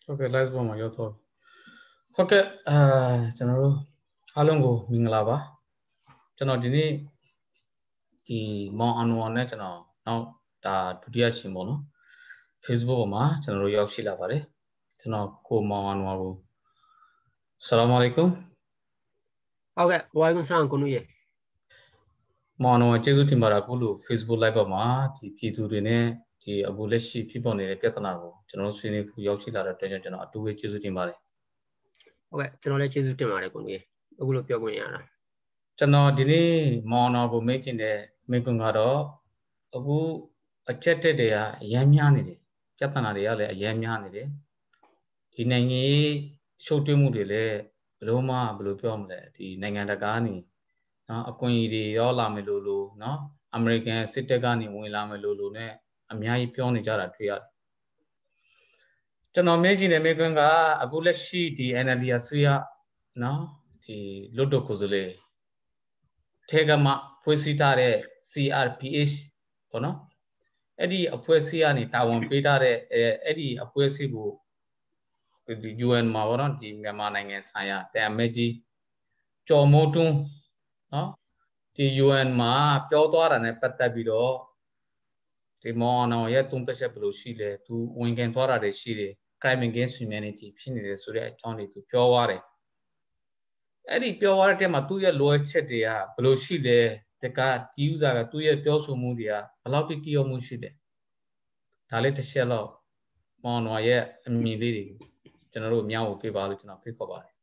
Okay, let's go မှာရောက်တော့ဟုတ်ကဲ့ကျွန်တော်တို့အားလုံးကိုမင်္ဂလာပါကျွန်တော်ဒီနေ့ဒီမောင်အန်ဝါနဲ့ကျွန်တော်နောက်ဒါဒုတိယချိန်ပေါ့နော် Facebook ပေါ်မှာကျွန်တော်တို့ရောက်ရှိလာပါတယ်ကျွန်တော်ကိုမောင်အန်ဝါကိုဆလာမ်အလိုင်ကွမ်ဟုတ်ကဲ့ဝါကွန်ဆန်ကိုနူရေမောင်အန်ဝါကျေးဇူးတင်ပါတယ်အခုလို Facebook Live ပေါ်မှာဒီပြည်သူတွေနဲ့ဒီအခုလက်ရှိဖြစ်ပေါ်နေတဲ့ပြဿနာကိုကျွန်တော်တို့ဆွေးနွေးဖို့ရောက်ရှိလာတဲ့အတွက်ကြောင့်ကျွန်တော်အတူပဲကျေးဇူးတင်ပါတယ်ဟုတ်ကဲ့ကျွန်တော်လည်းကျေးဇူးတင်ပါတယ်ကိုနူရေအခုလိုပြောခွင့်ရတာကျွန်တော်ဒီနေ့မောင်တော်ကိုမေးချင်တဲ့မိကွန်းကတော့အခုအချက်တက်တွေကအများများနေတယ်ပြဿနာတွေကလည်းအများများနေတယ်ဒီနိုင်ငံရေးရှုပ်ထွေးမှုတွေလည်းဘယ်လိုပြောမလဲဒီနိုင်ငံတကာကနေနော်အခွင့်အရေးတွေရောလာမယ်လို့နော်အမေရိကန်စစ်တပ်ကနေဝင်လာမယ်လို့နဲ့အများကြီးပြောနေကြတာတွေ့ရတယ်ကျွန်တော်မေးချင်တဲ့မိကွန်းကအခုလက်ရှိဒီ NLD အစိုးရနော်ဒီလွတ်တော်ကိုယ်စားလှယ်ထဲကမှဖွဲ့စည်းထားတဲ့ CRPH ပေါ့နော်အဲ့ဒီအဖွဲ့အစည်းကနေတာဝန်ပေးထားတဲ့အဲ့ဒီအဖွဲ့အစည်းကိုဒီ UN မှာပေါ့နော်ဒီမြန်မာနိုင်ငံဆိုင်ရာတာမကြီးကျော်မိုးတွန်းနော်ဒီ UN မှာပြောသွားတာနဲ့ပတ်သက်ပြီးတော့ဒီမောင်အောင်ရဲ့တုံးသက်ချက်ဘယ်လိုရှိလဲသူဝင်ခံသွားတာတွေရှိတယ် crime against humanity ဖြစ်နေတယ်ဆိုတဲ့အကြောင်းတွေသူပြောသွားတယ်အဲ့ဒီပြောသွားတဲ့တဲမှာသူ့ရဲ့လိုအပ်ချက်တွေကဘယ်လိုရှိလဲတကဒီ user ကသူ့ရဲ့ပြောဆိုမှုတွေကဘယ်လောက်တိတိကျမှုရှိတယ်ဒါလေးတစ်ချက်တော့မောင်တော်ရဲ့အမြင်လေးတွေကျွန်တော်တို့အများကိုပြပါလို့ကျွန်တော်ဖိတ်ခေါ်ပါတယ်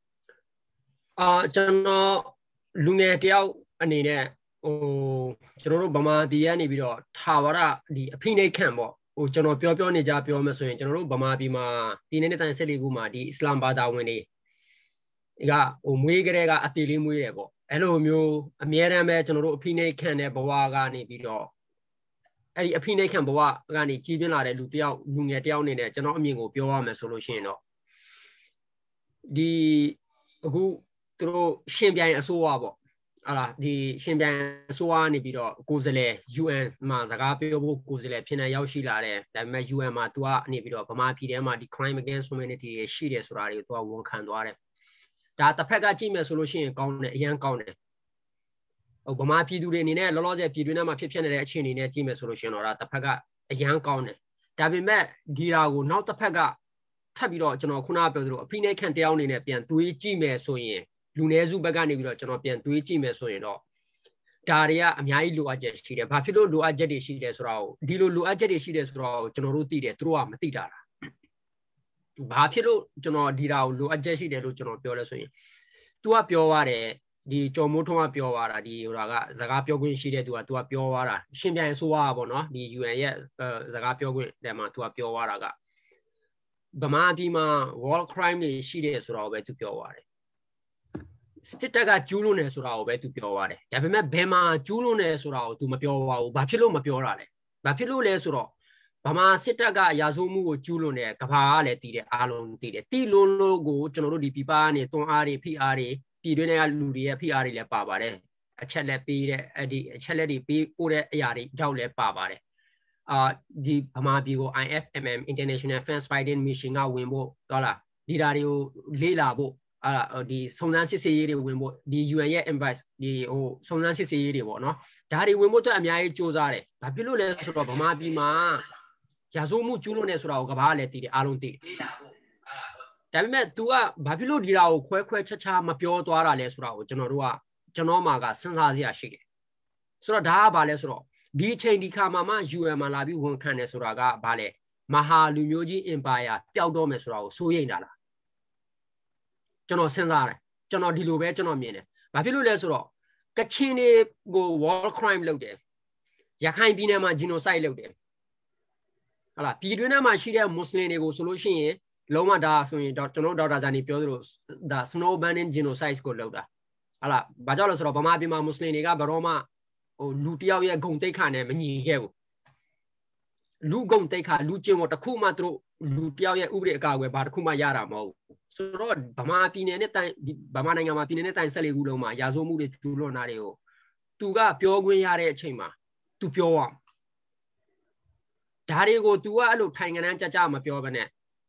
ကျွန်တော်လူငယ်တယောက်အနေနဲ့ကျွန်တော်တို့ဗမာပြည်ကနေပြီးတော့ထာဝရဒီအဖိနှိတ်ခန့်ပေါ့ကျွန်တော်ပြောနေကြပြောမယ်ဆိုရင်ကျွန်တော်တို့ဗမာပြည်မှာပြည်နေတဲ့တိုင်14ခုမှာဒီအစ္စလာမ်ဘာသာဝင်တွေကမွေးကလေးကအတီလေးမွေးတယ်ပေါ့အဲ့လိုမျိုးအများတမ်းပဲကျွန်တော်တို့အဖိနှိတ်ခန့်တဲ့ဘဝကနေပြီးတော့အဲ့ဒီအဖိနှိတ်ခန့်ဘဝကနေကြီးပြင်းလာတဲ့လူငယ်တယောက်အနေနဲ့ကျွန်တော်အမြင်ကိုပြောရမယ်ဆိုလို့ရှိရင်တော့ဒီအခုသူတို့ရှင်ပြိုင်အစိုးရပေါ့ဟာလားဒီရှင်ပြိုင်အစိုးရနေပြီးတော့ကိုယ်စားလှယ် UN မှာစကားပြောဖို့ကိုယ်စားလှယ်ဖြစ်နေရောက်ရှိလာတယ်ဒါပေမဲ့ UN မှာ तू ကနေပြီးတော့ဗမာပြည်ထဲမှာဒီ crime against humanity ရှိတယ်ဆိုတာတွေကို तू ဝန်ခံသွားတယ်ဒါတစ်ဖက်ကကြည့်မယ်ဆိုလို့ရှိရင်ကောင်းတယ်အရန်ကောင်းတယ်ဗမာပြည်သူတွေအနေနဲ့လောလောဆယ်ပြည်တွင်းထဲမှာဖြစ်နေတဲ့အခြေအနေနဲ့ကြည့်မယ်ဆိုလို့ရှိရင်တော့ဒါတစ်ဖက်ကအရန်ကောင်းတယ်ဒါပေမဲ့ဒီဟာကိုနောက်တစ်ဖက်ကထပ်ပြီးတော့ကျွန်တော်ခုနကပြောသလိုအဖိနှိတ်ခန့်တယောက်အနေနဲ့ပြန်တွေးကြည့်မယ်ဆိုရင်လူနည်းစုဘက်ကနေပြီးတော့ကျွန်တော်ပြန်တွေးကြည့်မယ်ဆိုရင်တော့ဒါတွေကအများကြီးလိုအပ်ချက်ရှိတယ်ဘာဖြစ်လို့လိုအပ်ချက်တွေရှိတယ်ဆိုတာကိုဒီလိုလိုအပ်ချက်တွေရှိတယ်ဆိုတော့ကျွန်တော်တို့သိတယ်သူတို့ကမသိတာလားဘာဖြစ်လို့ကျွန်တော်ဒီဒါကိုလိုအပ်ချက်ရှိတယ်လို့ကျွန်တော်ပြောလဲဆိုရင် तू ကပြောရတယ်ဒီကျော်မိုးထွန်းကပြောသွားတာဒီဟိုကစကားပြောခွင့်ရှိတဲ့သူက तू ကပြောသွားတာရှင်ပြိုင်ဆိုးပါပေါ့နော်ဒီ UN ရဲ့စကားပြောခွင့်တဲမှာ तू ကပြောသွားတာကဗမာပြည်မှာ war crime တွေရှိတယ်ဆိုတော့ပဲ तू ပြောသွားတယ်စစ်တပ်ကကျူးလွန်နေဆိုတာကိုပဲ तू ပြောသွားတယ်ဒါပေမဲ့ဘယ်မှာကျူးလွန်နေဆိုတာကို तू မပြောပါဘူးဘာဖြစ်လို့မပြောတာလဲဘာဖြစ်လို့လဲဆိုတော့ဗမာစစ်တပ်ကရာဇဝမှုကိုကျူးလွန်တယ်ကဘာကလည်းတည်တယ်အားလုံးတည်တယ်တီလုံးလို့ကိုကျွန်တော်တို့ဒီပြပကနေတွန်းအားတွေဖိအားတွေပြည်တွင်းတွေကလူတွေရဲ့ဖိအားတွေလည်းပါပါတယ်အချက်လက်ပေးတဲ့အဲ့ဒီအချက်လက်တွေပေးပို့တဲ့အရာတွေကြောက်လည်းပါပါတယ်ဒီဗမာပြည်ကို IFMM International Fence Fighting Mission ကဝင်ဖို့ဟုတ်လားဒီဓာတွေကိုလေ့လာဖို့ဒီစုံစမ်းစစ်ဆေးရေးတွေဝင်ဖို့ဒီ UN ရဲ့ advice ဒီစုံစမ်းစစ်ဆေးရေးတွေပေါ့နော်ဒါတွေဝင်ဖို့အတွက်အများကြီးစူးစမ်းတယ်ဘာဖြစ်လို့လဲဆိုတော့ဗမာပြည်မှာရာဇဝမှုကျူးလွန်နေဆိုတာကိုကဘာကလည်းတည်တယ်အားလုံးတည်တယ်ဒါပေမဲ့ तू ကဘာဖြစ်လို့ဒီဓာကိုခွဲခြားမပြောသွားတာလဲဆိုတာကိုကျွန်တော်မှာကစဉ်းစားစရာရှိတယ်ဆိုတော့ဒါကဘာလဲဆိုတော့ဒီအချိန်ဒီခါမှာမှ UN မှာလာပြီးဝန်ခံတယ်ဆိုတာကဘာလဲမဟာလူမျိုးကြီး empire ပျောက်တော့မယ်ဆိုတာကိုစိုးရိမ်တာလားကျွန်တော်စဉ်းစားတယ်ကျွန်တော်ဒီလိုပဲကျွန်တော်မြင်တယ်ဘာဖြစ်လို့လဲဆိုတော့ကချင်တွေကို war crime လုပ်တယ်ရခိုင်ပြည်နယ်မှာ genocide လုပ်တယ်ဟာလားပြည်တွင်းထဲမှာရှိတဲ့မွတ်စလင်တွေကိုဆိုလို့ရှိရင်လုံးဝဒါဆိုရင်ကျွန်တော်ဒေါက်တာဇာနီပြောသလိုဒါ snow banning genocide ကိုလုပ်တာဟာလားဘာကြောင့်လဲဆိုတော့ဗမာပြည်မှာမွတ်စလင်တွေကဘယ်တော့မှလူတယောက်ရဲ့ဂုဏ်သိက္ခာနဲ့မညီခဲ့ဘူးလူဂုဏ်သိက္ခာလူကျင့်ဝတ်တစ်ခုမှသူတို့လူတယောက်ရဲ့ဥပဒေအကာအကွယ်ဘာတစ်ခုမှရတာမဟုတ်ဘူးဆိုတော့ဗမာပြည်နယ်နဲ့တိုင်ဗမာနိုင်ငံမှာပြည်နယ်နဲ့တိုင်14ခုလုံးမှာရာဇဝမှုတွေကျူးလွန်တာတွေကိုသူကပြောခွင့်ရတဲ့အချိန်မှာသူပြောရဒါတွေကို तू ကအဲ့လိုထိုင်ကနန်းကြကြမပြောဘဲနဲ့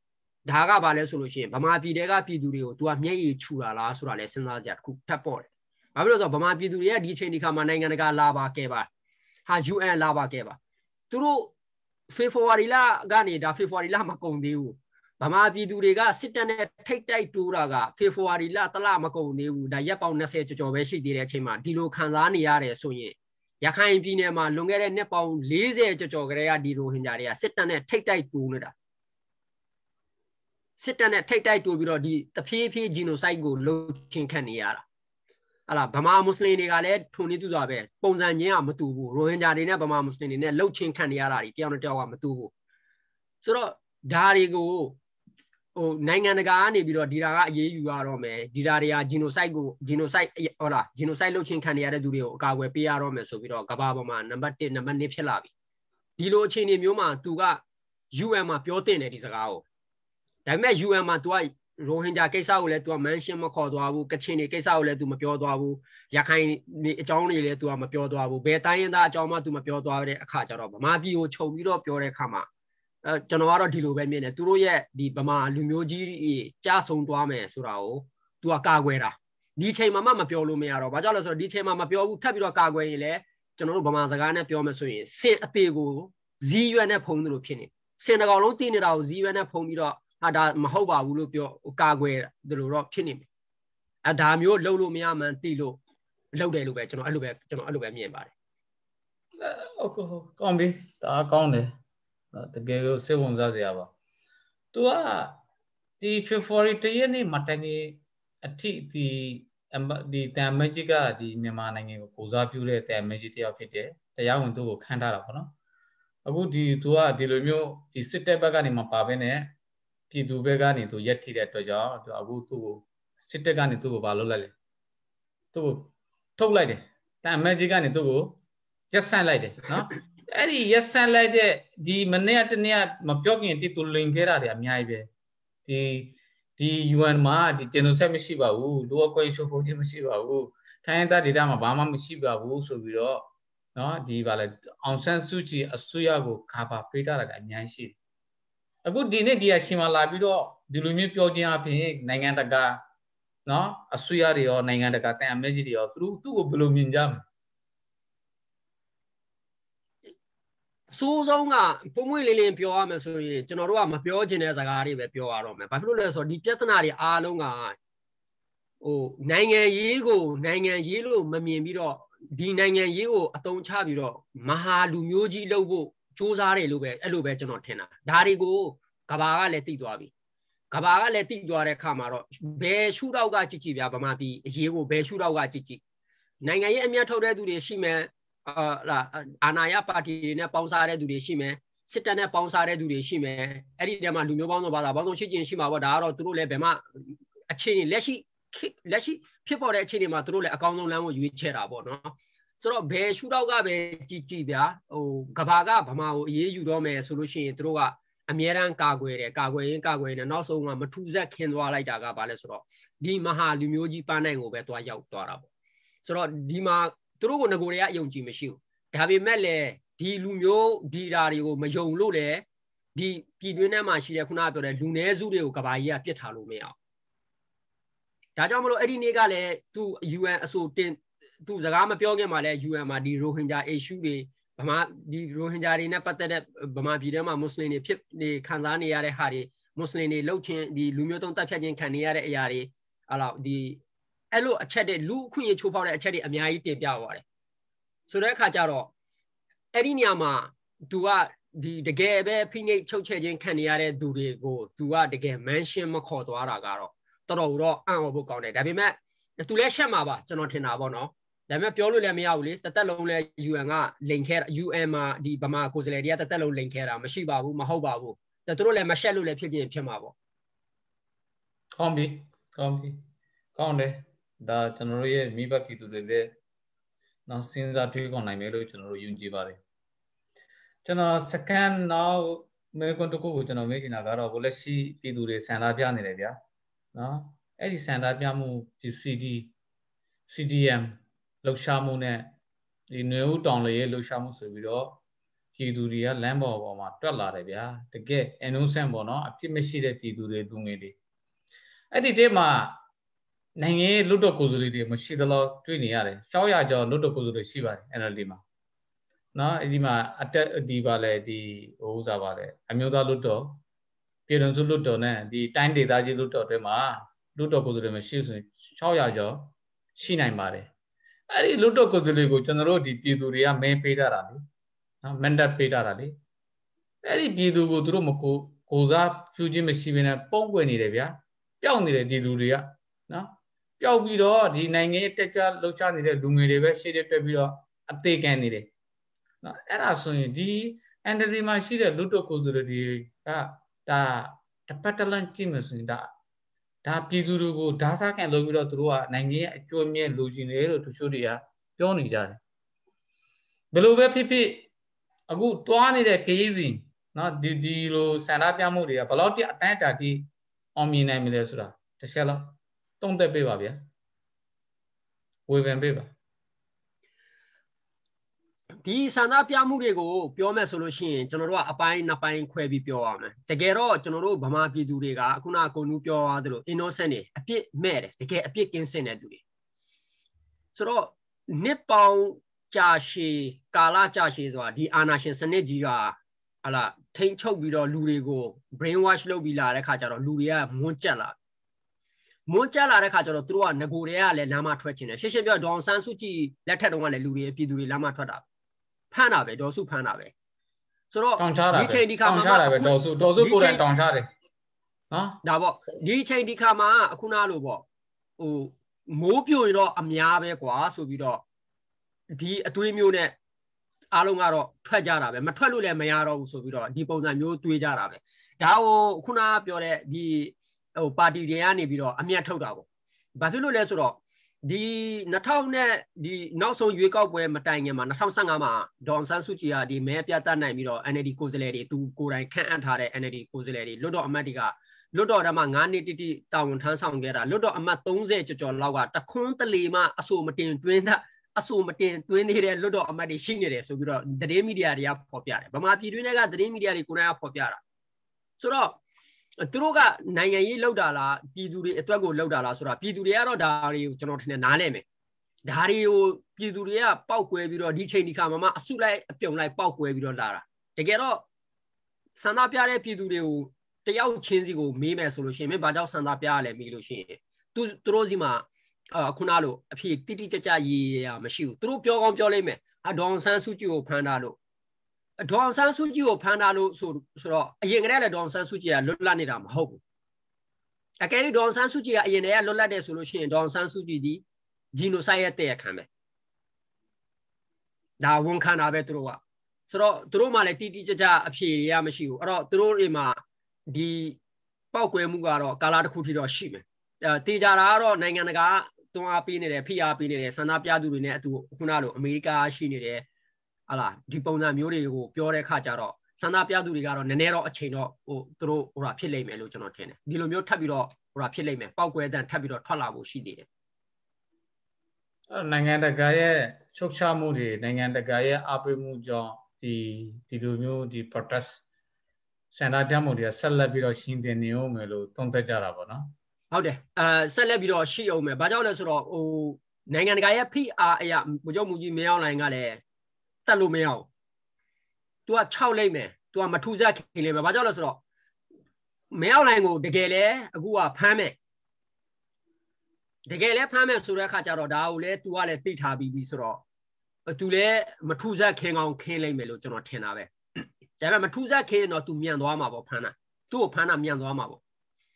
ဒါကဘာလဲဆိုလို့ရှိရင်ဗမာပြည်တွေကပြည်သူတွေကို तू ကမျက်ရည်ချူတာလားဆိုတာလဲစဉ်းစားစရာတစ်ခုထပ်ပေါ်တယ်။ဘာဖြစ်လို့ဆိုတော့ဗမာပြည်သူတွေကဒီချိန်ဒီခါမှာနိုင်ငံတကာလာပါခဲ့ပါဟာ UN လာပါခဲ့ပါသူတို့ဖေဖော်ဝါရီလကနေဒါဖေဖော်ဝါရီလမကုန်သေးဘူးဗမာပြည်သူတွေကစစ်တပ်နဲ့ထိတ်တိုက်တိုးတာကဖေဖော်ဝါရီလတလမကုန်သေးဘူးဒါရက်ပေါင်း20ကျော်ကျော်ပဲရှိသေးတဲ့အချိန်မှာဒီလိုခံစားနေရတယ်ဆိုရင်ရခိုင်ပြည်နယ်မှာလွန်ခဲ့တဲ့နှစ်ပေါင်း40ကျော်ကျော်ကလေးကဒီရိုဟင်ဂျာတွေကစစ်တပ်နဲ့ထိတ်တိုက်တိုးနေတာစစ်တပ်နဲ့ထိတ်တိုက်တိုးပြီးတော့ဒီတဖြည်းဖြည်းဂျီနိုဆိုက်ကိုလှုပ်ချင်းခံနေရတာဟာလားဗမာမွတ်စလင်တွေကလည်းထုံနေတူတာပဲပုံစံချင်းကမတူဘူးရိုဟင်ဂျာတွေနဲ့ဗမာမွတ်စလင်တွေနဲ့လှုပ်ချင်းခံနေရတာတယောက်နဲ့တယောက်ကမတူဘူးဆိုတော့ဒါတွေကိုဟိုနိုင်ငံတကာကနေပြီးတော့ဒီတာကအရေးယူရတော့မယ်ဒီတာတွေကဂျီနိုဆိုက်ကိုဂျီနိုဆိုက်ဟုတ်လားဂျီနိုဆိုက်လှုပ်ချင်းခံနေရတဲ့သူတွေကိုအကာအကွယ်ပေးရတော့မယ်ဆိုပြီးတော့ကမ္ဘာပေါ်မှာနံပါတ်1နံပါတ်2ဖြစ်လာပြီဒီလိုအခြေအနေမျိုးမှာသူက UN မှာပြောတင်တယ်ဒီစကားကိုဒါပေမဲ့ UN မှာ तू ကရိုဟင်ဂျာကိစ္စကိုလည်း तू က mention မခေါ်သွားဘူးကချင်တွေကိစ္စကိုလည်း तू မပြောသွားဘူးရခိုင်အကြောင်းတွေလည်း तू ကမပြောသွားဘူးဘယ်တိုင်းရင်းသားအကြောင်းမှ तू မပြောသွားတဲ့အခါကျတော့ဗမာပြည်ကိုခြုံပြီးတော့ပြောတဲ့အခါမှာကျွန်တော်ကတော့ဒီလိုပဲမြင်တယ်သူတို့ရဲ့ဒီဗမာလူမျိုးကြီးကြားဆုံးသွားမယ်ဆိုတာကို तू ကကာကွယ်တာဒီချိန်မှာမှမပြောလို့မရတော့ဘာကြောင့်လဲဆိုတော့ဒီချိန်မှာမပြောဘူးထပ်ပြီးတော့ကာကွယ်ရင်လည်းကျွန်တော်တို့ဗမာစကားနဲ့ပြောမယ်ဆိုရင်စင်အသေးကိုဇီးရွက်နဲ့ဖုံးသလိုဖြစ်နေစင်တကောင်လုံးတည်နေတာကိုဇီးရွက်နဲ့ဖုံးပြီးတော့ဒါမဟုတ်ပါဘူးလို့ပြောကာကွယ်တယ်လို့တော့ဖြစ်နေမယ်ဒါမျိုးလှုပ်လို့မရမှန်းသိလို့လှုပ်တယ်လို့ပဲကျွန်တော်အဲ့လိုပဲမြင်ပါတယ်ဟုတ်ကောင်းပြီဒါကောင်းတယ်တကယ်ကိုစိတ်ဝင်စားစရာပါသူကဒီ February 1 ရက်နေ့မှာတိုင်နေအထိဒီတန်မဂျစ်ကဒီမြန်မာနိုင်ငံကိုကိုစားပြုတဲ့တန်မဂျစ်တယောက်ဖြစ်တယ်တရားဝင်သူ့ကိုခန့်ထားတာပေါ့နော်အခုသူကဒီလိုမျိုးဒီစစ်တပ်ဘက်ကနေမပါဘဲနဲ့ပြည်သူဘက်ကနေသူရက်ထိတဲ့အတွက်ကြောင့်အခုသူ့ကိုစစ်တပ်ကနေသူ့ကိုဘာလုပ်လိုက်လဲသူ့ကိုထုတ်လိုက်တယ်တန်မဂျစ်ကနေသူ့ကိုရက်ဆန့်လိုက်တယ်နော်အဲ့ဒီရက်ဆန့်လိုက်တဲ့ဒီမနေ့တနေ့မပြောခင်တိသူလိန်ခဲ့တာတွေအများကြီးပဲဒီ UN မှာဒီ genocide မရှိပါဘူးလူအကွဲရှုပ်ဖို့မရှိပါဘူးထိုင်းသားဒေသမှာဘာမှမရှိပါဘူးဆိုပြီးတော့နော်ဒီပါလေအောင်ဆန်းစုကြည်အစိုးရကိုခါပါပေးတာအများကြီးရှိတယ်အခုဒီနေ့ဒီအချိန်မှာလာပြီးတော့ဒီလိုမျိုးပြောခြင်းအပြင်နိုင်ငံတကာနော်အစိုးရတွေရောနိုင်ငံတကာတန်အမဲကြီးတွေရောသူ့ကိုဘယ်လိုမြင်ကြမလဲစိုးဆုံးကပုံမွေလေးလေးပြောရမယ်ဆိုရင်ကျွန်တော်တို့ကမပြောချင်တဲ့စကားတွေပဲပြောရတော့မယ်ဘာဖြစ်လို့လဲဆိုတော့ဒီပြဿနာတွေအားလုံးကဟိုနိုင်ငံရေးလို့မမြင်ပြီးတော့ဒီနိုင်ငံရေးကိုအတုံးချပြီးတော့မဟာလူမျိုးကြီးလုပ်ဖို့စူးစမ်းတယ်လို့ပဲအဲ့လိုပဲကျွန်တော်ထင်တာဒါတွေကိုကဘာကလည်းသိသွားပြီကဘာကလည်းသိသွားတဲ့အခါမှာတော့ဘယ်ရှုထောက်ကကြည့်ကြည့်ဗျာဗမာပြည်အရေးကိုဘယ်ရှုထောက်ကကြည့်ကြည့်နိုင်ငံရေးအမျက်ထုတ်တဲ့သူတွေရှိမယ်အာဏာရပါတီတွေနဲ့ပေါင်းစားတဲ့သူတွေရှိမယ်စစ်တပ်နဲ့ပေါင်းစားတဲ့သူတွေရှိမယ်အဲ့ဒီတည်းမှာလူမျိုးပေါင်းစုံဘာသာပေါင်းစုံရှိခြင်းရှိမှာပေါ့ဒါကတော့သူတို့လည်းဘယ်မှအခြေအနေလက်ရှိဖြစ်ပေါ်တဲ့အခြေအနေမှာသူတို့လည်းအကောင်းဆုံးလမ်းကိုရွေးချယ်တာပေါ့နော်ဆိုတော့ဘယ်ရှုထောက်ကပဲကြည့်ဗျာဟိုကဘာကဗမာကိုအေးအေးယူတော့မယ်ဆိုလို့ရှိရင်သူတို့ကအမြဲတမ်းကာကွယ်ရင်းနောက်ဆုံးကမထူးဆက်ခင်းသွားလိုက်တာကဘာလဲဆိုတော့ဒီမဟာလူမျိုးကြီးပန်းနိုင်ကိုပဲတွားရောက်သွားတာပေါ့ဆိုတော့ဒီမှာသူတို့ကငကိုတွေကအယုံကြည်မရှိဘူးဒါပေမဲ့လည်းဒီလူမျိုးဒီဓာတွေကိုမယုံလို့လေဒီပြည်တွင်းထဲမှာရှိတဲ့ခုနကပြောတဲ့လူနည်းစုတွေကိုကဘာကြီးကပြစ်ထားလို့မရအောင်ဒါကြောင့်မလို့အဲ့ဒီနေ့ကလည်းသူ UN အဆိုတင်သူစကားမပြောခင်မှာလည်း UN မှာဒီရိုဟင်ဂျာ issue တွေဗမာဒီရိုဟင်ဂျာတွေနဲ့ပတ်သက်တဲ့ဗမာပြည်ထဲမှာမွတ်စလင်တွေဖြစ်နေခံစားနေရတဲ့ဟာတွေမွတ်စလင်တွေလှုပ်ချင်းဒီလူမျိုးတုံးတပ်ဖြတ်ခြင်းခံနေရတဲ့အရာတွေအဲ့လိုဒီအဲ့လိုအချက်တွေလူအခွင့်အရေးချိုးဖောက်တဲ့အချက်တွေအများကြီးတင်ပြသွားတယ်ဆိုတဲ့အခါကျတော့အဲ့ဒီနေရာမှာသူကဒီတကယ်ပဲဖိနှိပ်ချုပ်ချယ်ခြင်းခံနေရတဲ့သူတွေကိုသူကတကယ် mention မခေါ်သွားတာကတော့တော်တော်တော့အံ့ဩဖို့ကောင်းတယ်ဒါပေမဲ့သူလည်းရှက်မှာပါကျွန်တော်ထင်တာပေါ့နော်ဒါပေမဲ့ပြောလို့လည်းမရဘူးလေတသက်လုံးလဲ UN ကလိန်ခဲတာ UN မှာဒီဗမာကိုယ်စားလှယ်တွေကတသက်လုံးလိန်ခဲတာမရှိပါဘူးမဟုတ်ပါဘူးသူတို့လည်းမရှက်လို့လည်းဖြစ်ခြင်းဖြစ်မှာပေါ့ကောင်းပြီကောင်းတယ်ဒါကျွန်တော်တို့ရဲ့မိဘပြည်သူတွေလည်းနောက်စဉ်းစားတွေးခေါ်နိုင်မယ်လို့ကျွန်တော်တို့ယုံကြည်ပါတယ်ကျွန်တော် second နောက်မေကွန်တကူကိုကျွန်တော်မေးချင်တာကတော့ဘလက်ရှိပြည်သူတွေဆန္ဒပြနေတယ်ဗျာနော်အဲ့ဒီဆန္ဒပြမှုဒီ CDM လှုပ်ရှားမှုနဲ့ဒီနွေဦးတောင်လေလှုပ်ရှားမှုဆိုပြီးတော့ပြည်သူတွေကလမ်းပေါ်မှာတွက်လာတယ်ဗျာတကယ် innocent ပေါ့နော်အဖြစ်မရှိတဲ့ပြည်သူတွေလူငယ်တွေအဲ့ဒီတည်းမှာနိုင်ငံရေးလွတ်တော်ကိုယ်စားလှယ်တွေမရှိသလောက်တွေ့နေရတယ်600ကျော်လွတ်တော်ကိုယ်စားလှယ်ရှိပါတယ် NLD မှာနော်အဲ့ဒီမှာအတက်ဒီပါလေဒီဟိုဥစားပါလေအမျိုးသားလွတ်တော်ပြည်တော်စုလွတ်တော်နဲ့ဒီတိုင်းဒေသကြီးလွတ်တော်တွေမှာလွတ်တော်ကိုယ်စားလှယ်မရှိဆိုရင်600ကျော်ရှိနိုင်ပါတယ်အဲ့ဒီလွတ်တော်ကိုယ်စားလှယ်ကိုကျွန်တော်တို့ဒီပြည်သူတွေကမဲပေးကြတာလေနော်မန်ဒတ်ပေးကြတာလေအဲ့ဒီပြည်သူကိုသူတို့မကိုစားဖြူချင်းမရှိဘဲနဲ့ပုံကွယ်နေတယ်ဗျာပျောက်နေတယ်ဒီလူတွေကနော်ပျောက်ပြီးတော့ဒီနိုင်ငံရေးတက်ကြွလှုပ်ရှားနေတဲ့လူငယ်တွေပဲရှေ့တက်ပြီးတော့အသေးခံနေတယ်နော်အဲ့ဒါဆိုရင်ဒီ NLD မှာရှိတဲ့လူတို့ကိုယ်စားလှယ်တွေကဒါတစ်ပတ်တစ်လန့်ကြည့်မယ်ဆိုရင်ဒါပြည်သူတွေကိုဓာတ်စားကန်လုပ်ပြီးတော့သူတို့ကနိုင်ငံရဲ့အကျိုးအမြတ်လိုချင်တယ်လို့တချို့တွေကပြောနေကြတယ်ဘယ်လိုပဲဖြစ်ဖြစ်အခုတွားနေတဲ့ခရီးစဉ်နော်ဒီလိုစန္ဒပြမှုတွေကဘယ်လောက်တိအတိုင်းအတာတိအောင်မြင်နိုင်မလဲဆိုတာတစ်ချက်လောက်တုံ့တက်ပေးပါဗျာဝေဖန်ပေးပါဒီဆန္ဒပြမှုတွေကိုပြောမယ်ဆိုလို့ရှိရင်ကျွန်တော်တို့ကအပိုင်းနှစ်ပိုင်းခွဲပြီးပြောရမယ်တကယ်တော့ကျွန်တော်တို့ဗမာပြည်သူတွေကအခုနကကိုနူးပြောသွားသလို innocent တွေအပြစ်မဲ့တယ်တကယ်အပြစ်ကင်းစင်တဲ့သူတွေဆိုတော့နှစ်ပေါင်းကြာရှည်ကာလကြာရှည်ဆိုတာဒီအာဏာရှင်စနစ်ကြီးကဟလာထိန်းချုပ်ပြီးတော့လူတွေကို brain wash လုပ်ပြီးလာတဲ့ခါကျတော့လူတွေကမွန်းကျက်လာတဲ့ခါကျတော့သူတို့ကငကိုတွေကလည်းလမ်းမထွက်ချင်တယ်ရှင်းရှင်းပြောဒေါအောင်ဆန်းစုကြည်လက်ထက်တုန်းကလည်းလူတွေပြည်သူတွေလမ်းမထွက်တာဖမ်းတာပဲဒေါ်စုဖမ်းတာပဲဆိုတော့ဒီချိန်ဒီခါမှာတောင်းချတာပဲဒေါ်စုကိုယ်တိုင်တောင်းချတယ်နော်ဒါပေါ့ဒီချိန်ဒီခါမှာအခုနားလို့ပေါ့ဟိုမိုးပြိုရင်တော့အများပဲကွာဆိုပြီးတော့ဒီအသွေးမျိုးနဲ့အားလုံးကတော့ထွက်ကြတာပဲမထွက်လို့လည်းမရတော့ဘူးဆိုပြီးတော့ဒီပုံစံမျိုးတွေးကြတာပဲဒါကိုခုနကပြောတဲ့ဒီဟိုပါတီတွေကနေပြီးတော့အမျက်ထုတ်တာပေါ့ဘာဖြစ်လို့လဲဆိုတော့ဒီ2000နဲ့ဒီနောက်ဆုံးရွေးကောက်ပွဲမတိုင်ခင်မှာ2015မှာဒေါန်ဆန်းစုကြည်ကဒီမဲပြတ်တတ်နိုင်ပြီးတော့ NLD ကိုယ်စားလှယ်တွေသူကိုယ်တိုင်ခန့်အပ်ထားတဲ့ NLD ကိုယ်စားလှယ်တွေလွတ်တော်အမတ်တွေကလွတ်တော်ထဲမှာ9နှစ်တိတာဝန်ထမ်းဆောင်ခဲ့တာလွတ်တော်အမတ်30ကျော်လောက်ကတခွန်းတလေမှအဆိုမတင်သွင်းနေတဲ့လွတ်တော်အမတ်တွေရှိနေတယ်ဆိုပြီးတော့သတင်းမီဒီယာတွေကဖော်ပြတယ်ဗမာပြည်တွင်းကသတင်းမီဒီယာတွေကိုယ်တိုင်ကဖော်ပြတာဆိုတော့သူတို့ကနိုင်ငံရေးလောက်တာလားပြည်သူတွေအတွက်ကိုလောက်တာလားဆိုတာပြည်သူတွေကတော့ဒါတွေကိုကျွန်တော်ထင်တယ်နားလည်မယ်ဒါတွေကိုပြည်သူတွေကပောက်ကွဲပြီးတော့ဒီချိန်ဒီခါမှာအစုလိုက်အပြုံလိုက်ပောက်ကွဲပြီးတော့လာတာတကယ်တော့ဆန္ဒပြတဲ့ပြည်သူတွေကိုတယောက်ချင်းစီကိုမေးမယ်ဆိုလို့ရှိရင်မင်းဘာကြောင့်ဆန္ဒပြရလဲမေးလို့ရှိရင်သူတို့စီမှာခုနလိုအဖြစ်တိတိကျကျရေးရမရှိဘူးသူတို့ပြောကောင်းပြောလိမ့်မယ်ဒေါန်ဆန်းစုကြည်ကိုဖမ်းတာလို့ဒေါန်ဆန်းစုကြည်ကိုဖမ်းတာလို့ဆိုတော့အရင်ကတည်းကဒေါန်ဆန်းစုကြည်ကလွတ်လပ်နေတာမဟုတ်ဘူးအကယ်၍ဒေါန်ဆန်းစုကြည်ကအရင်တည်းကလွတ်လပ်တယ်ဆိုလို့ရှိရင်ဒေါန်ဆန်းစုကြည်ဒီဂျီနိုဆိုက်ရဲ့တဲ့ခံပဲဒါဝန်ခံတာပဲသူတို့ကဆိုတော့သူတို့မှလည်းတိတိကျကျအဖြေရမရှိဘူးအဲ့တော့သူတို့တွေမှာဒီပောက်ကွဲမှုကတော့ကာလတစ်ခုထိတော့ရှိမယ်တေချာတာကတော့နိုင်ငံတကာတွန်းအားပေးနေတယ်ဖိအားပေးနေတယ်ဆန္ဒပြသူတွေနဲ့အတူခုနလိုအမေရိကရှိနေတယ်ဟာလားဒီပုံစံမျိုးတွေကိုပြောတဲ့ခါကျတော့ဆန္ဒပြသူတွေကတော့နည်းနည်းတော့အချိန်တော့သူတို့ဟိုဖြစ်လိမ့်မယ်လို့ကျွန်တော်ထင်တယ်ဒီလိုမျိုးထပ်ပြီးတော့ဟိုဖြစ်လိမ့်မယ်ပောက်ကွဲတဲ့ထပ်ပြီးတော့ထွက်လာဖို့ရှိသေးတယ်နိုင်ငံတကာရဲ့ချုပ်ချမှုတွေနိုင်ငံတကာရဲ့အားပေးမှုကြောင့်ဒီလိုမျိုးဒီ protest ဆန္ဒပြမှုတွေကဆက်လက်ပြီးတော့ရှင်းတင်နေအောင်မယ်လို့သုံးသပ်ကြတာပေါ့နော်ဟုတ်တယ်ဆက်လက်ပြီးတော့ရှိအောင်မယ်ဘာကြောင့်လဲဆိုတော့ဟိုနိုင်ငံတကာရဲ့ဖိအားအရာဗိုလ်ချုပ်မူကြီးမင်းအောင်လှိုင်ကလည်းတတ်လို့မရအောင် तू က6လိမ့်မယ် तू ကမထူးစားခင်လိမ့်မယ်ဘာကြောင့်လဲဆိုတော့မင်းအောင်လှိုင်ကိုတကယ်လဲအခုကဖမ်းမယ်တကယ်လဲဖမ်းမယ်ဆိုတဲ့အခါကျတော့ဒါကိုလဲ तू ကလည်းသိထားပြီးပြီဆိုတော့ तू လည်းမထူးစားခင်အောင်ခင်းလိမ့်မယ်လို့ကျွန်တော်ထင်တာပဲဒါပေမဲ့မထူးစားခင်တော့ तू မြန်သွားမှာပေါ့ဖမ်းတာသူ့ကိုဖမ်းတာမြန်သွားမှာပေါ့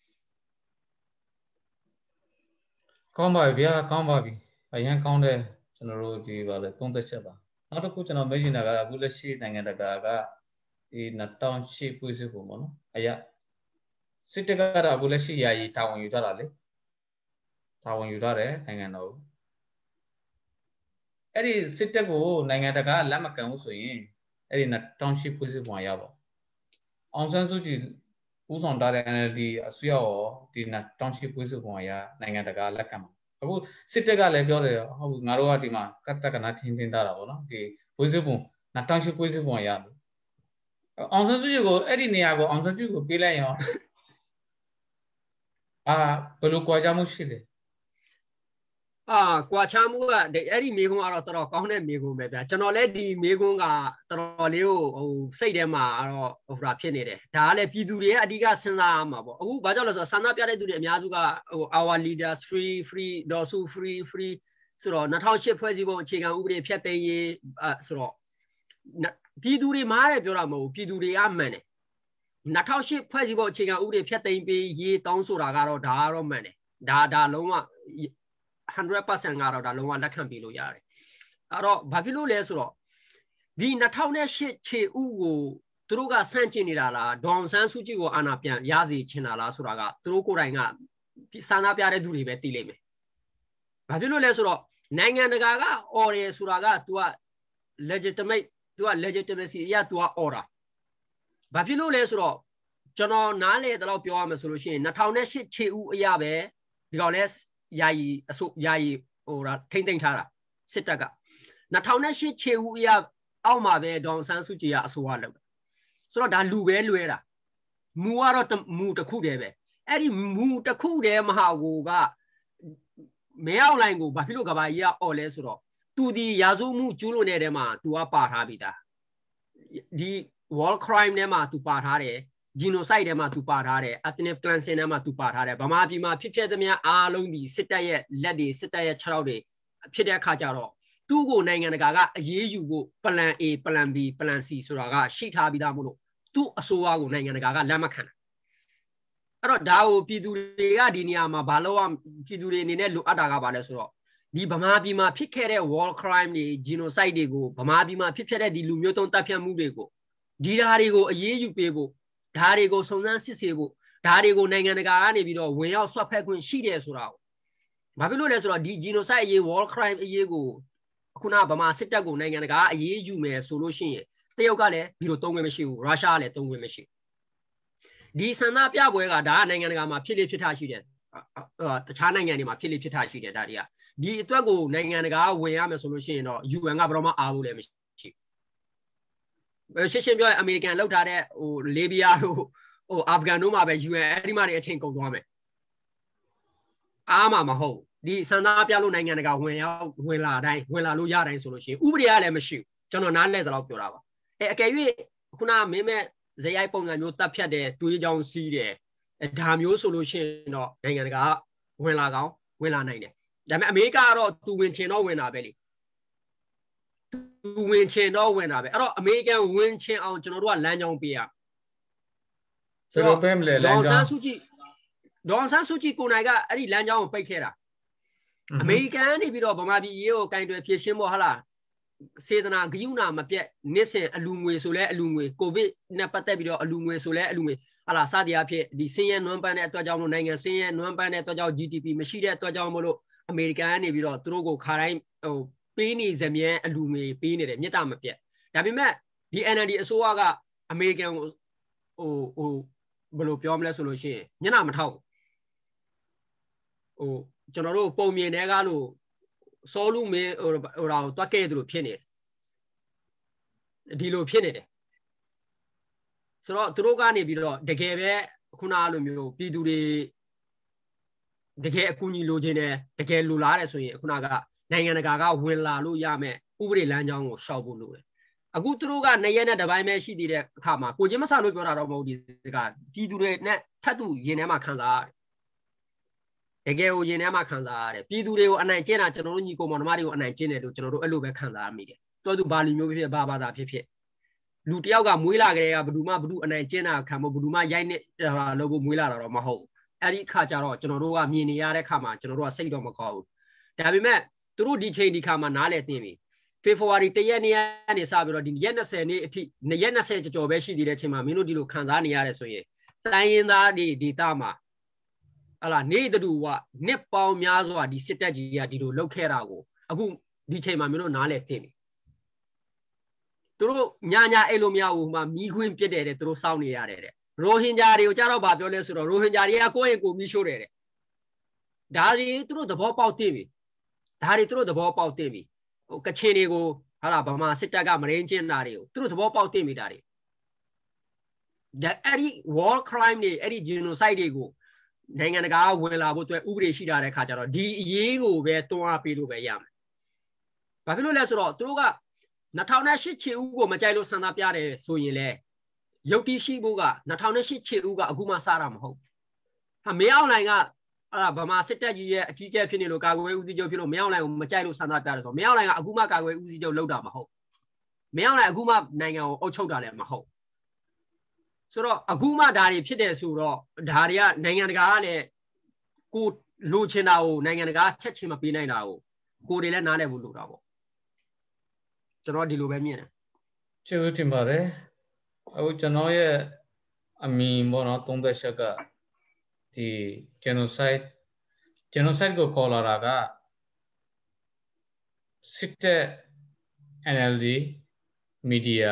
ကောင်းပါပြီဗျာကောင်းပါပြီအရင်ကောင်းတယ်ကျွန်တော်တို့ဒီပါလေသုံးသက်ချက်ပါနောက်တစ်ခုကျွန်တော်မေးချင်တာကအခုလက်ရှိနိုင်ငံတကာကဒီ2008ဖွဲ့စည်းပုံပေါ့နော်အရာစစ်တပ်ကတော့အခုလက်ရှိယာယီတာဝန်ယူထားတာလေတာဝန်ယူထားတယ်နိုင်ငံတော်အဲ့ဒီစစ်တပ်ကိုနိုင်ငံတကာလက်မခံဘူးဆိုရင်အဲ့ဒီ2008ဖွဲ့စည်းပုံရပါအောင်ဆန်းစုကြည်ဦးဆောင်ထားတဲ့ NLD အစိုးရရောဒီ2008ဖွဲ့စည်းပုံရနိုင်ငံတကာလက်ခံပါအခုစစ်တပ်ကလည်းပြောတယ်ဟုတ်ငါတို့ကဒီမှာကတ်တက္ကနာထင်းထားတာပေါ့နော်ဒီဖွဲ့စည်းပုံ2008ဖွဲ့စည်းပုံရတယ်အောင်ဆန်းစုကြည်ကိုအဲ့ဒီနေရာကိုအောင်ဆန်းစုကြည်ကိုပေးလိုက်ရောဘယ်လိုကြွားကြမှုရှိလဲကွာချမှုကအဲ့ဒီမိကုန်းကတော့တော်တော်ကောင်းတဲ့မိကုန်းပဲဗျာကျွန်တော်လည်းဒီမိကုန်းကတော်တော်လေးကိုဟိုစိတ်ထဲမှာတော့ဟိုဖြစ်နေတယ်ဒါကလည်းပြည်သူတွေကအဓိကစဉ်းစားရမှာပေါ့အခုဘာကြောင့်လဲဆိုတော့ဆန္ဒပြတဲ့သူတွေအများစုကဟို our leaders free ဒေါ်စု free ဆိုတော့2008ဖွဲ့စည်းပုံအခြေခံဥပဒေဖျက်သိမ်းရေးဆိုတော့ပြည်သူတွေမားတယ်ပြောတာမဟုတ်ဘူးပြည်သူတွေကမှန်တယ်2008ဖွဲ့စည်းပုံအခြေခံဥပဒေဖျက်သိမ်းပေးရေးတောင်းဆိုတာကတော့ဒါကတော့မှန်တယ်ဒါလုံးဝ100% ကတော့ဒါလုံးဝလက်ခံပေးလို့ရတယ်အဲ့တော့ဘာဖြစ်လို့လဲဆိုတော့ဒီ2008ခြေဥကိုသူတို့ကဆန့်ကျင်နေတာလားဒေါန်ဆန်းစုကြည်ကိုအာဏာပြန်ရစေချင်တာလားဆိုတာကသူတို့ကိုယ်တိုင်ကဆန္ဒပြတဲ့သူတွေပဲသိလိမ့်မယ်ဘာဖြစ်လို့လဲဆိုတော့နိုင်ငံတကာက order ဆိုတာက तू က legitimacy အရ तू က order ဘာဖြစ်လို့လဲဆိုတော့ကျွန်တော်နားလေတော့ပြောရမယ်ဆိုလို့ရှိရင်2008ခြေဥအရပဲဒီကောင်လဲယာယီဟိုထိမ့်သိမ့်ထားတာစစ်တပ်က2008ခြေဥအရအောက်မှာပဲဒေါန်ဆန်းစုကြည်ကအဆိုအလုပ်ဆိုတော့ဒါလူပဲလွဲတာမူကတော့မူတစ်ခုတည်းပဲအဲ့ဒီမူတစ်ခုတည်းမဟာကိုကမဲအောင်လိုင်းကိုဘာဖြစ်လို့ကဘာကြီးကအော်လဲဆိုတော့သူဒီရာဇဝမှုကျူးလွန်နေတဲ့မှာ तू ကပါထားပြီသားဒီ war crime ထဲမှာ तू ပါထားတယ် genocide ထဲမှာ तू ပါထားတယ် ethnic cleansing ထဲမှာ तू ပါထားတယ်ဗမာပြည်မှာဖြစ်သမျှအားလုံးဒီစစ်တပ်ရဲ့လက်တွေစစ်တပ်ရဲ့ခြေထောက်တွေဖြစ်တဲ့အခါကျတော့သူ့ကိုနိုင်ငံတကာကအရေးယူဖို့ plan A plan B plan C ဆိုတာကရှိထားပြီးသားမို့လို့သူ့အစိုးရကိုနိုင်ငံတကာကလက်မခံတာအဲ့တော့ဒါကိုပြည်သူတွေကဒီနေရာမှာဘာလို့ပြည်သူတွေအနေနဲ့လိုအပ်တာကဘာလဲဆိုတော့ဒီဗမာပြည်မှာဖြစ်ခဲ့တဲ့ war crime တွေ genocide တွေကိုဗမာပြည်မှာဖြစ်တဲ့ဒီလူမျိုးတုံးတပ်ဖြတ်မှုတွေကိုဒီဓာတ်တွေကိုအရေးယူပေးဖို့ဓာတ်တွေကိုစုံစမ်းစစ်ဆေးဖို့ဓာတ်တွေကိုနိုင်ငံတကာကနေပြီးတော့ဝင်ရောက်ဆွတ်ဖက်ခွင့်ရှိတယ်ဆိုတာကိုဘာဖြစ်လို့လဲဆိုတော့ဒီ genocide အရေး war crime အရေးကိုခုနဗမာစစ်တပ်ကိုနိုင်ငံတကာအရေးယူမယ်ဆိုလို့ရှိရင်တရုတ်ကလည်းဒီလိုသုံးခွင့်မရှိဘူးရုရှားကလည်းသုံးခွင့်မရှိဒီဆန္ဒပြပွဲကဒါကနိုင်ငံတကာမှာဖြစ်လေဖြစ်ထားရှိတယ်တခြားနိုင်ငံတွေမှာဖြစ်လေဖြစ်ထားရှိတယ်ဒါတွေကဒီအတွက်ကိုနိုင်ငံတကာဝင်ရမယ်ဆိုလို့ရှိရင်တော့ UN ကဘယ်တော့မှအားလို့လည်းမရှိရှင်းပြောရင်အမေရိကန်လောက်ထားတဲ့ဟိုလေဘီယာတို့ဟိုအာဖဂန်တို့မှာပဲ UN အဲ့ဒီမှာနေအချိန်ကုန်သွားမယ်အားမှာမဟုတ်ဒီဆန္ဒပြလို့နိုင်ငံတကာဝင်လာတိုင်းဝင်လာလို့ရတိုင်းဆိုလို့ရှိရင်ဥပဒေကလည်းမရှိဘူးကျွန်တော်နားလဲတော့ပြောတာပါအကယ်၍ခုနမင်းမဲ့ဇယိုက်ပုံစံမျိုးတပ်ဖြတ်တယ်တွေးကြောင်စီးတယ်ဒါမျိုးဆိုလို့ရှိရင်တော့နိုင်ငံတကာဝင်လာနိုင်တယ်ဒါပေမဲ့အမေရိကကတော့သူဝင်ချင်တော့ဝင်တာပဲလေသူဝင်ချင်တော့ဝင်တာပဲအဲ့တော့အမေရိကန်ဝင်ချင်အောင်ကျွန်တော်တို့ကလမ်းကြောင်းပေးရဆိုတော့ပဲမလဲလမ်းကြောင်းဒေါန်ဆန်းစုကြည်ကိုနိုင်ကအဲ့ဒီလမ်းကြောင်းကိုပိတ်ခဲ့တာအမေရိကန်နေပြီးတော့ဗမာပြည်ရေးကိုကင်တွယ်ဖြည့်ရှင်းဖို့ဟာလားစေတနာဂယုဏမပြတ်နှစ်စဉ်အလူငွေဆိုလဲအလူငွေကိုဗစ်နဲ့ပတ်သက်ပြီးတော့အလူငွေဆိုလဲအလူငွေဟာလားစသည်အဖြစ်ဒီဆင်းရဲနွမ်းပန်းတဲ့အတွက်ကြောင့်လို့နိုင်ငံဆင်းရဲနွမ်းပန်းတဲ့အတွက်ကြောင့် GDP မရှိတဲ့အတွက်ကြောင့်မလို့အမေရိကန်ကနေပြီးတော့သူတို့ကိုခါတိုင်းဟိုပေးနေစမြဲအလူငွေပေးနေတယ်မြတ်တာမပြတ်ဒါပေမဲ့ဒီ NLD အစိုးရကအမေရိကန်ကိုဟိုဘယ်လိုပြောမလဲဆိုလို့ရှိရင်မျက်နှာမထောက်ဟိုကျွန်တော်တို့ပုံမြင်တဲ့ကားလို့စောလူမင်းဟိုတာကိုတွက်ခဲ့သလိုဖြစ်နေတယ်ဒီလိုဖြစ်နေတယ်ဆိုတော့သူတို့ကနေပြီးတော့တကယ်ပဲခုနလိုမျိုးပြည်သူတွေတကယ်အကူအညီလိုချင်တယ်တကယ်လိုလားတယ်ဆိုရင်ခုနကနိုင်ငံတကာကဝင်လာလို့ရမယ်ဥပဒေလမ်းကြောင်းကိုရှောက်ဖို့လိုတယ်အခုသူတို့ကနေရက်နဲ့တပိုင်းပဲရှိသေးတဲ့အခါမှာကိုချင်းမဆလို့ပြောတာတော့မဟုတ်ဒီကပြည်သူတွေနဲ့ထပ်တူရင်ထဲမှာခံစားရတယ်တကယ်ကိုရင်ထဲမှာခံစားရတယ်ပြည်သူတွေကိုအနိုင်ကျင့်တာကျွန်တော်တို့ညီကိုမောင်နှမတွေကိုအနိုင်ကျင့်တယ်လို့ကျွန်တော်တို့အဲ့လိုပဲခံစားရမိတယ်တော်သူဘာလူမျိုးဖြစ်ဘာဘာသာဖြစ်လူတယောက်ကမွေးလာကြတဲ့ကဘယ်သူမှအနိုင်ကျင့်တာခံဖို့ဘယ်သူမှရိုက်နေလို့မွေးလာတာတော့မဟုတ်ဘူးအဲ့ဒီအခါကျတော့ကျွန်တော်တို့ကမြင်နေရတဲ့အခါမှာကျွန်တော်တို့ကစိတ်တော့မကောင်းဘူးဒါပေမဲ့သူတို့ဒီချိန်ဒီခါမှာနားလည်သိပြီဖေဖော်ဝါရီ1ရက်နေ့ကနေစပြီးတော့ဒီရက်20နေ့အထိရက်20ကျော်ပဲရှိသေးတဲ့အချိန်မှာမင်းတို့ဒီလိုခံစားနေရတယ်ဆိုရင်တိုင်းရင်းသားတွေဒေသမှာဟလာနေတူကနှစ်ပေါင်းများစွာဒီစစ်တပ်ကြီးကဒီလိုလုပ်ခဲ့တာကိုအခုဒီချိန်မှာမင်းတို့နားလည်သိပြီသူတို့ညာအဲ့လိုများဟိုမှာမီးခွင်းပြစ်တယ်တဲ့သူတို့စောင့်နေရတယ်တဲ့ရိုဟင်ဂျာတွေကိုကြားတော့ဗာပြောလဲဆိုတော့ရိုဟင်ဂျာတွေကကိုယ့်ရင်ကိုမီးရှို့တယ်တဲ့ဒါတွေသူတို့သဘောပေါက်သိပြီဒါတွေသူတို့သဘောပေါက်သိပြီဟိုကချင်တွေကိုဟာလာဗမာစစ်တပ်ကမရင်းကျင်းတာတွေကိုသူတို့သဘောပေါက်သိပြီဒါတွေအဲ့ဒီ war crime တွေအဲ့ဒီ genocide တွေကိုနိုင်ငံတကာကဝင်လာဖို့အတွက်ဥပဒေရှိတာတဲ့ခါကျတော့ဒီအရေးကိုပဲတွန်းအားပေးလို့ပဲရမယ်။ဘာဖြစ်လို့လဲဆိုတော့သူတို့က2008ခြေဦးကိုမကြိုက်လို့ဆန္ဒပြတယ်ဆိုရင်လေရုပ်တိရှိဖို့က2008ခြေဦးကအခုမှစတာမဟုတ်။ဟာမင်းအောင်လှိုင်ကဗမာစစ်တပ်ကြီးရဲ့အကြီးအကဲဖြစ်နေလို့ကာကွယ်ဦးစီးချုပ်ဖြစ်လို့မင်းအောင်လှိုင်ကိုမကြိုက်လို့ဆန္ဒပြတယ်ဆိုတော့မင်းအောင်လှိုင်ကအခုမှကာကွယ်ဦးစီးချုပ်လုပ်တာမဟုတ်။မင်းအောင်လှိုင်အခုမှနိုင်ငံကိုအုပ်ချုပ်တာလည်းမဟုတ်။ဆိုတော့အခုမှဒါတွေဖြစ်တယ်ဆိုတော့ဒါတွေကနိုင်ငံတကာကလည်းကိုလိုချင်တာကိုနိုင်ငံတကာချက်ချင်းမပေးနိုင်တာကိုတွေလည်းနားလည်ဖို့လိုတာပေါ့ကျွန်တော်ဒီလိုပဲမြင်တယ်ကျေးဇူးတင်ပါတယ်အခုကျွန်တော်ရဲ့အမြင်ပေါ့နော်သုံးသက်ချက်ကဒီ genocide ကိုခေါ်လာတာကစစ်တပ် NLD မီဒီယာ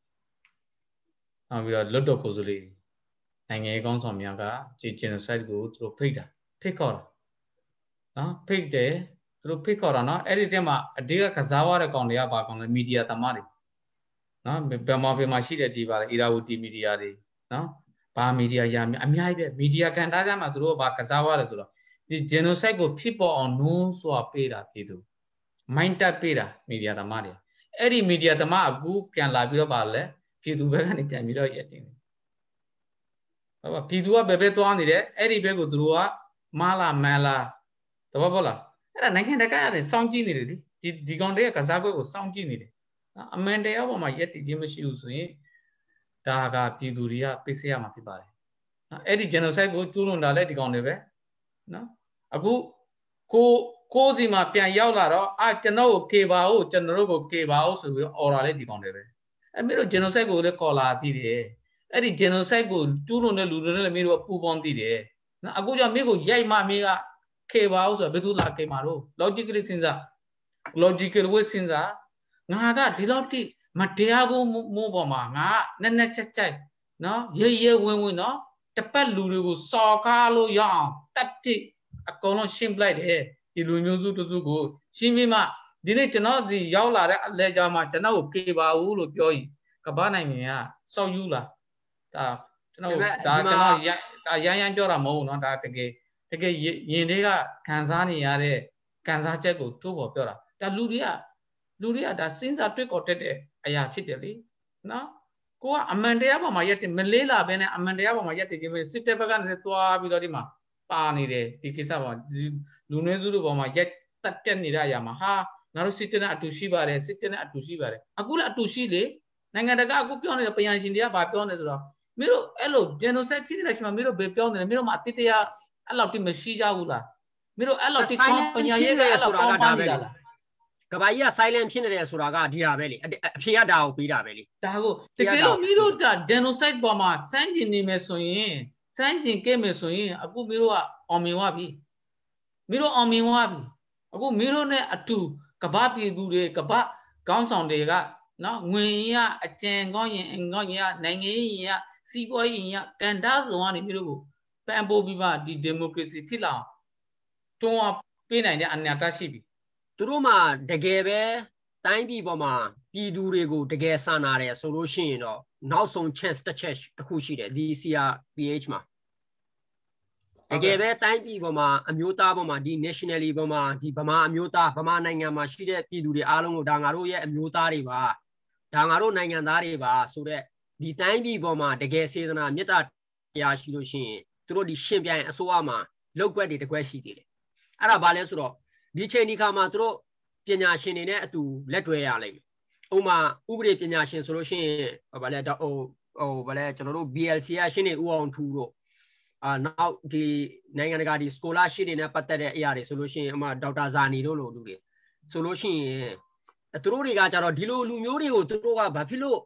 နောက်ပြီးတော့လွတ်တော်ကိုယ်စားလှယ်နိုင်ငံရေးကောင်းဆောင်များကဒီ genocide ကိုသူတို့ဖိတ်ခေါ်တာနော်ဖိတ်တယ်သူတို့ဖိတ်ခေါ်တာနော်အဲ့ဒီတည်းမှာအဓိကကစားရတဲ့ကောင်တွေကဘာကောင်လဲမီဒီယာသမားတွေနော်ဘယ်မှာရှိတဲ့ဒီပါလဲ Irrawaddy မီဒီယာတွေနော်ဘာမီဒီယာအများကြီးပဲမီဒီယာကန်တားကြမှာသူတို့ကဘာကစားရတယ်ဆိုတော့ဒီ genocide ကိုဖြစ်ပေါ်အောင်နှိုးဆွပေးတာပြည်သူ mind တက်ပေးတာမီဒီယာသမားတွေအဲ့ဒီမီဒီယာသမားအခုပြန်လာပြီးတော့ပါလဲပြည်သူဘက်ကနေပြန်ပြီးတော့ရက်တင်တယ်ဟုတ်ပါပြည်သူကဘယ်ဘက်သွားနေတယ်အဲ့ဒီဘက်ကိုသူတို့ကမားလားမန်လားတဘောပေါက်လားအဲ့ဒါနိုင်ငံတကာကနေစောင့်ကြည့်နေတယ်လေဒီကောင်တွေကကစားကွက်ကိုစောင့်ကြည့်နေတယ်အမှန်တရားပေါ်မှာရက်တည်ခြင်းမရှိဘူးဆိုရင်ဒါကပြည်သူတွေကပိတ်ဆက်ရမှာဖြစ်ပါတယ်အဲ့ဒီ genocide ကိုကျူးလွန်တာလည်းဒီကောင်တွေပဲနော်အခုကိုစီမှာပြန်ရောက်လာတော့ကျွန်တော်ကိုကေပါဦးကျွန်တော်တို့ကိုကေပါဦးဆိုပြီးတော့ order လေးဒီကောင်တွေပဲအဲ့မင်းတို့ genocide ကိုလည်းခေါ်လာပြီးတယ်အဲ့ဒီ genocide ကိုကျူးလွန်တဲ့လူတွေနဲ့လည်းမင်းတို့ပူပေါင်းသိတယ်နော်အခုကျမင်းကိုရိုက်မှမင်းကခေပါဦးဆိုတော့ဘယ်သူလာခေမှာတော့ logically စဉ်းစား logical way စဉ်းစားငါကဒီလောက်တိမတရားကိုမိုးပေါ်မှာငါနဲ့ချက်နော်ရဲဝင်းနော်တပတ်လူတွေကိုစော်ကားလို့ရအောင်တက်တိအကုန်လုံးရှင်းပလိုက်တယ်ဒီလူမျိုးစုတစုကိုရှင်းပြီးမှဒီနေ့ကျွန်တော်ဒီရောက်လာတဲ့အလဲကြောင်မှကျွန်တော်ကိုကေပါဦးလို့ပြောရင်ကမ္ဘာနိုင်ငံကစောက်ယူလာဒါကျွန်တော်ရမ်းပြောတာမဟုတ်ဘူးနော်ဒါတကယ်ရင်တွေကခံစားနေရတဲ့ခံစားချက်ကိုထိုးပေါ်ပြောတာဒါလူတွေကဒါစဉ်းစားတွေ့ခေါ်တတ်တဲ့အရာဖြစ်တယ်လေနော်ကိုကအမှန်တရားပေါ်မှာရက်တယ်မလေးလာဘဲနဲ့အမှန်တရားပေါ်မှာရက်တယ်ခြင်းပဲစစ်တပ်ဘက်ကနေသွားပြီးတော့ဒီမှာပါနေတယ်ဒီကိစ္စပေါ်လူနည်းစုတို့ပေါ်မှာရက်တက်ပြတ်နေတဲ့အရာမှာဟာငါတို့စစ်တပ်နဲ့အတူရှိပါတယ်စစ်တပ်နဲ့အတူရှိပါတယ်အခုလည်းအတူရှိလေနိုင်ငံတကာအခုပြောနေတဲ့ပညာရှင်တွေကဘာပြောနေဆိုတော့မင်းတို့အဲ့လို genocide ဖြစ်နေတဲ့ချိန်မှာမင်းတို့ဘယ်ပြောနေလဲမင်းတို့မှအတိတ်တရားအဲ့လောက်တိမရှိကြဘူးလားမင်းတို့အဲ့လောက်တိကောင်းပညာရေးကအဲ့လောက်ကောင်းပါနေတာလားကဘာကြီးက silent ဖြစ်နေတယ်ဆိုတာကဒီဟာပဲလေအဖြေကဒါကိုပြီးတာပဲလေဒါကိုတကယ်လို့မင်းတို့ဒါ genocide ပေါ်မှာစမ်းကျင်နေမယ်ဆိုရင်စမ်းကျင်ခဲ့မယ်ဆိုရင်အခုမင်းတို့ကအောင်မြင်သွားပြီမင်းတို့အောင်မြင်သွားပြီအခုမင်းတို့နဲ့အတူကဘာပြည်သူတွေကဘာခေါင်းဆောင်တွေကနော်ငွေရအကြံကောင်းရင်ရနိုင်ငံရေးရစီးပွားရေးရကန်တားစုံကနေမင်းတို့ကိုပံ့ပိုးပြီးမှဒီဒီမိုကရေစီဖြစ်လာတွန်းအားပေးနိုင်တဲ့အနာတရှိပြီသူတို့မှတကယ်ပဲတိုင်းပြည်ပေါ်မှာပြည်သူတွေကိုတကယ်စာနာတယ်ဆိုလို့ရှိရင်တော့နောက်ဆုံး chance တစ်ချက်တစ်ခုရှိတယ်ဒီ CRPH မှာတကယ်ပဲတိုင်းပြည်ပေါ်မှာအမျိုးသားပေါ်မှာဒီ nationally ပေါ်မှာဒီဗမာအမျိုးသားဗမာနိုင်ငံမှာရှိတဲ့ပြည်သူတွေအားလုံးကိုဒါငါတို့ရဲ့အမျိုးသားတွေပါဒါငါတို့နိုင်ငံသားတွေပါဆိုတော့ဒီတိုင်းပြည်ပေါ်မှာတကယ်စေတနာမေတ္တာတရားရှိလို့ရှိရင်သူတို့ဒီရှင်ပြိုင်အစိုးရမှာလောက်ွက်တွေတကွက်ရှိသေးတယ်အဲ့ဒါဘာလဲဆိုတော့ဒီချိန်ဒီခါမှာသူတို့ပညာရှင်တွေနဲ့အတူလက်တွဲရလိမ့်မယ်ဥပမာဥပဒေပညာရှင်ဆိုလို့ရှိရင်ဘာလဲဘာလဲကျွန်တော်တို့ BLC ရရှင်းနေဦးအောင်ထူးတို့နောက်ဒီနိုင်ငံတကာဒီ scholarship တွေနဲ့ပတ်သက်တဲ့အရာတွေဆိုလို့ရှိရင်အမဒေါက်တာဇာနီတို့လိုလူတွေဆိုလို့ရှိရင်သူတို့တွေကကြတော့ဒီလိုလူမျိုးတွေကိုသူတို့ကဘာဖြစ်လို့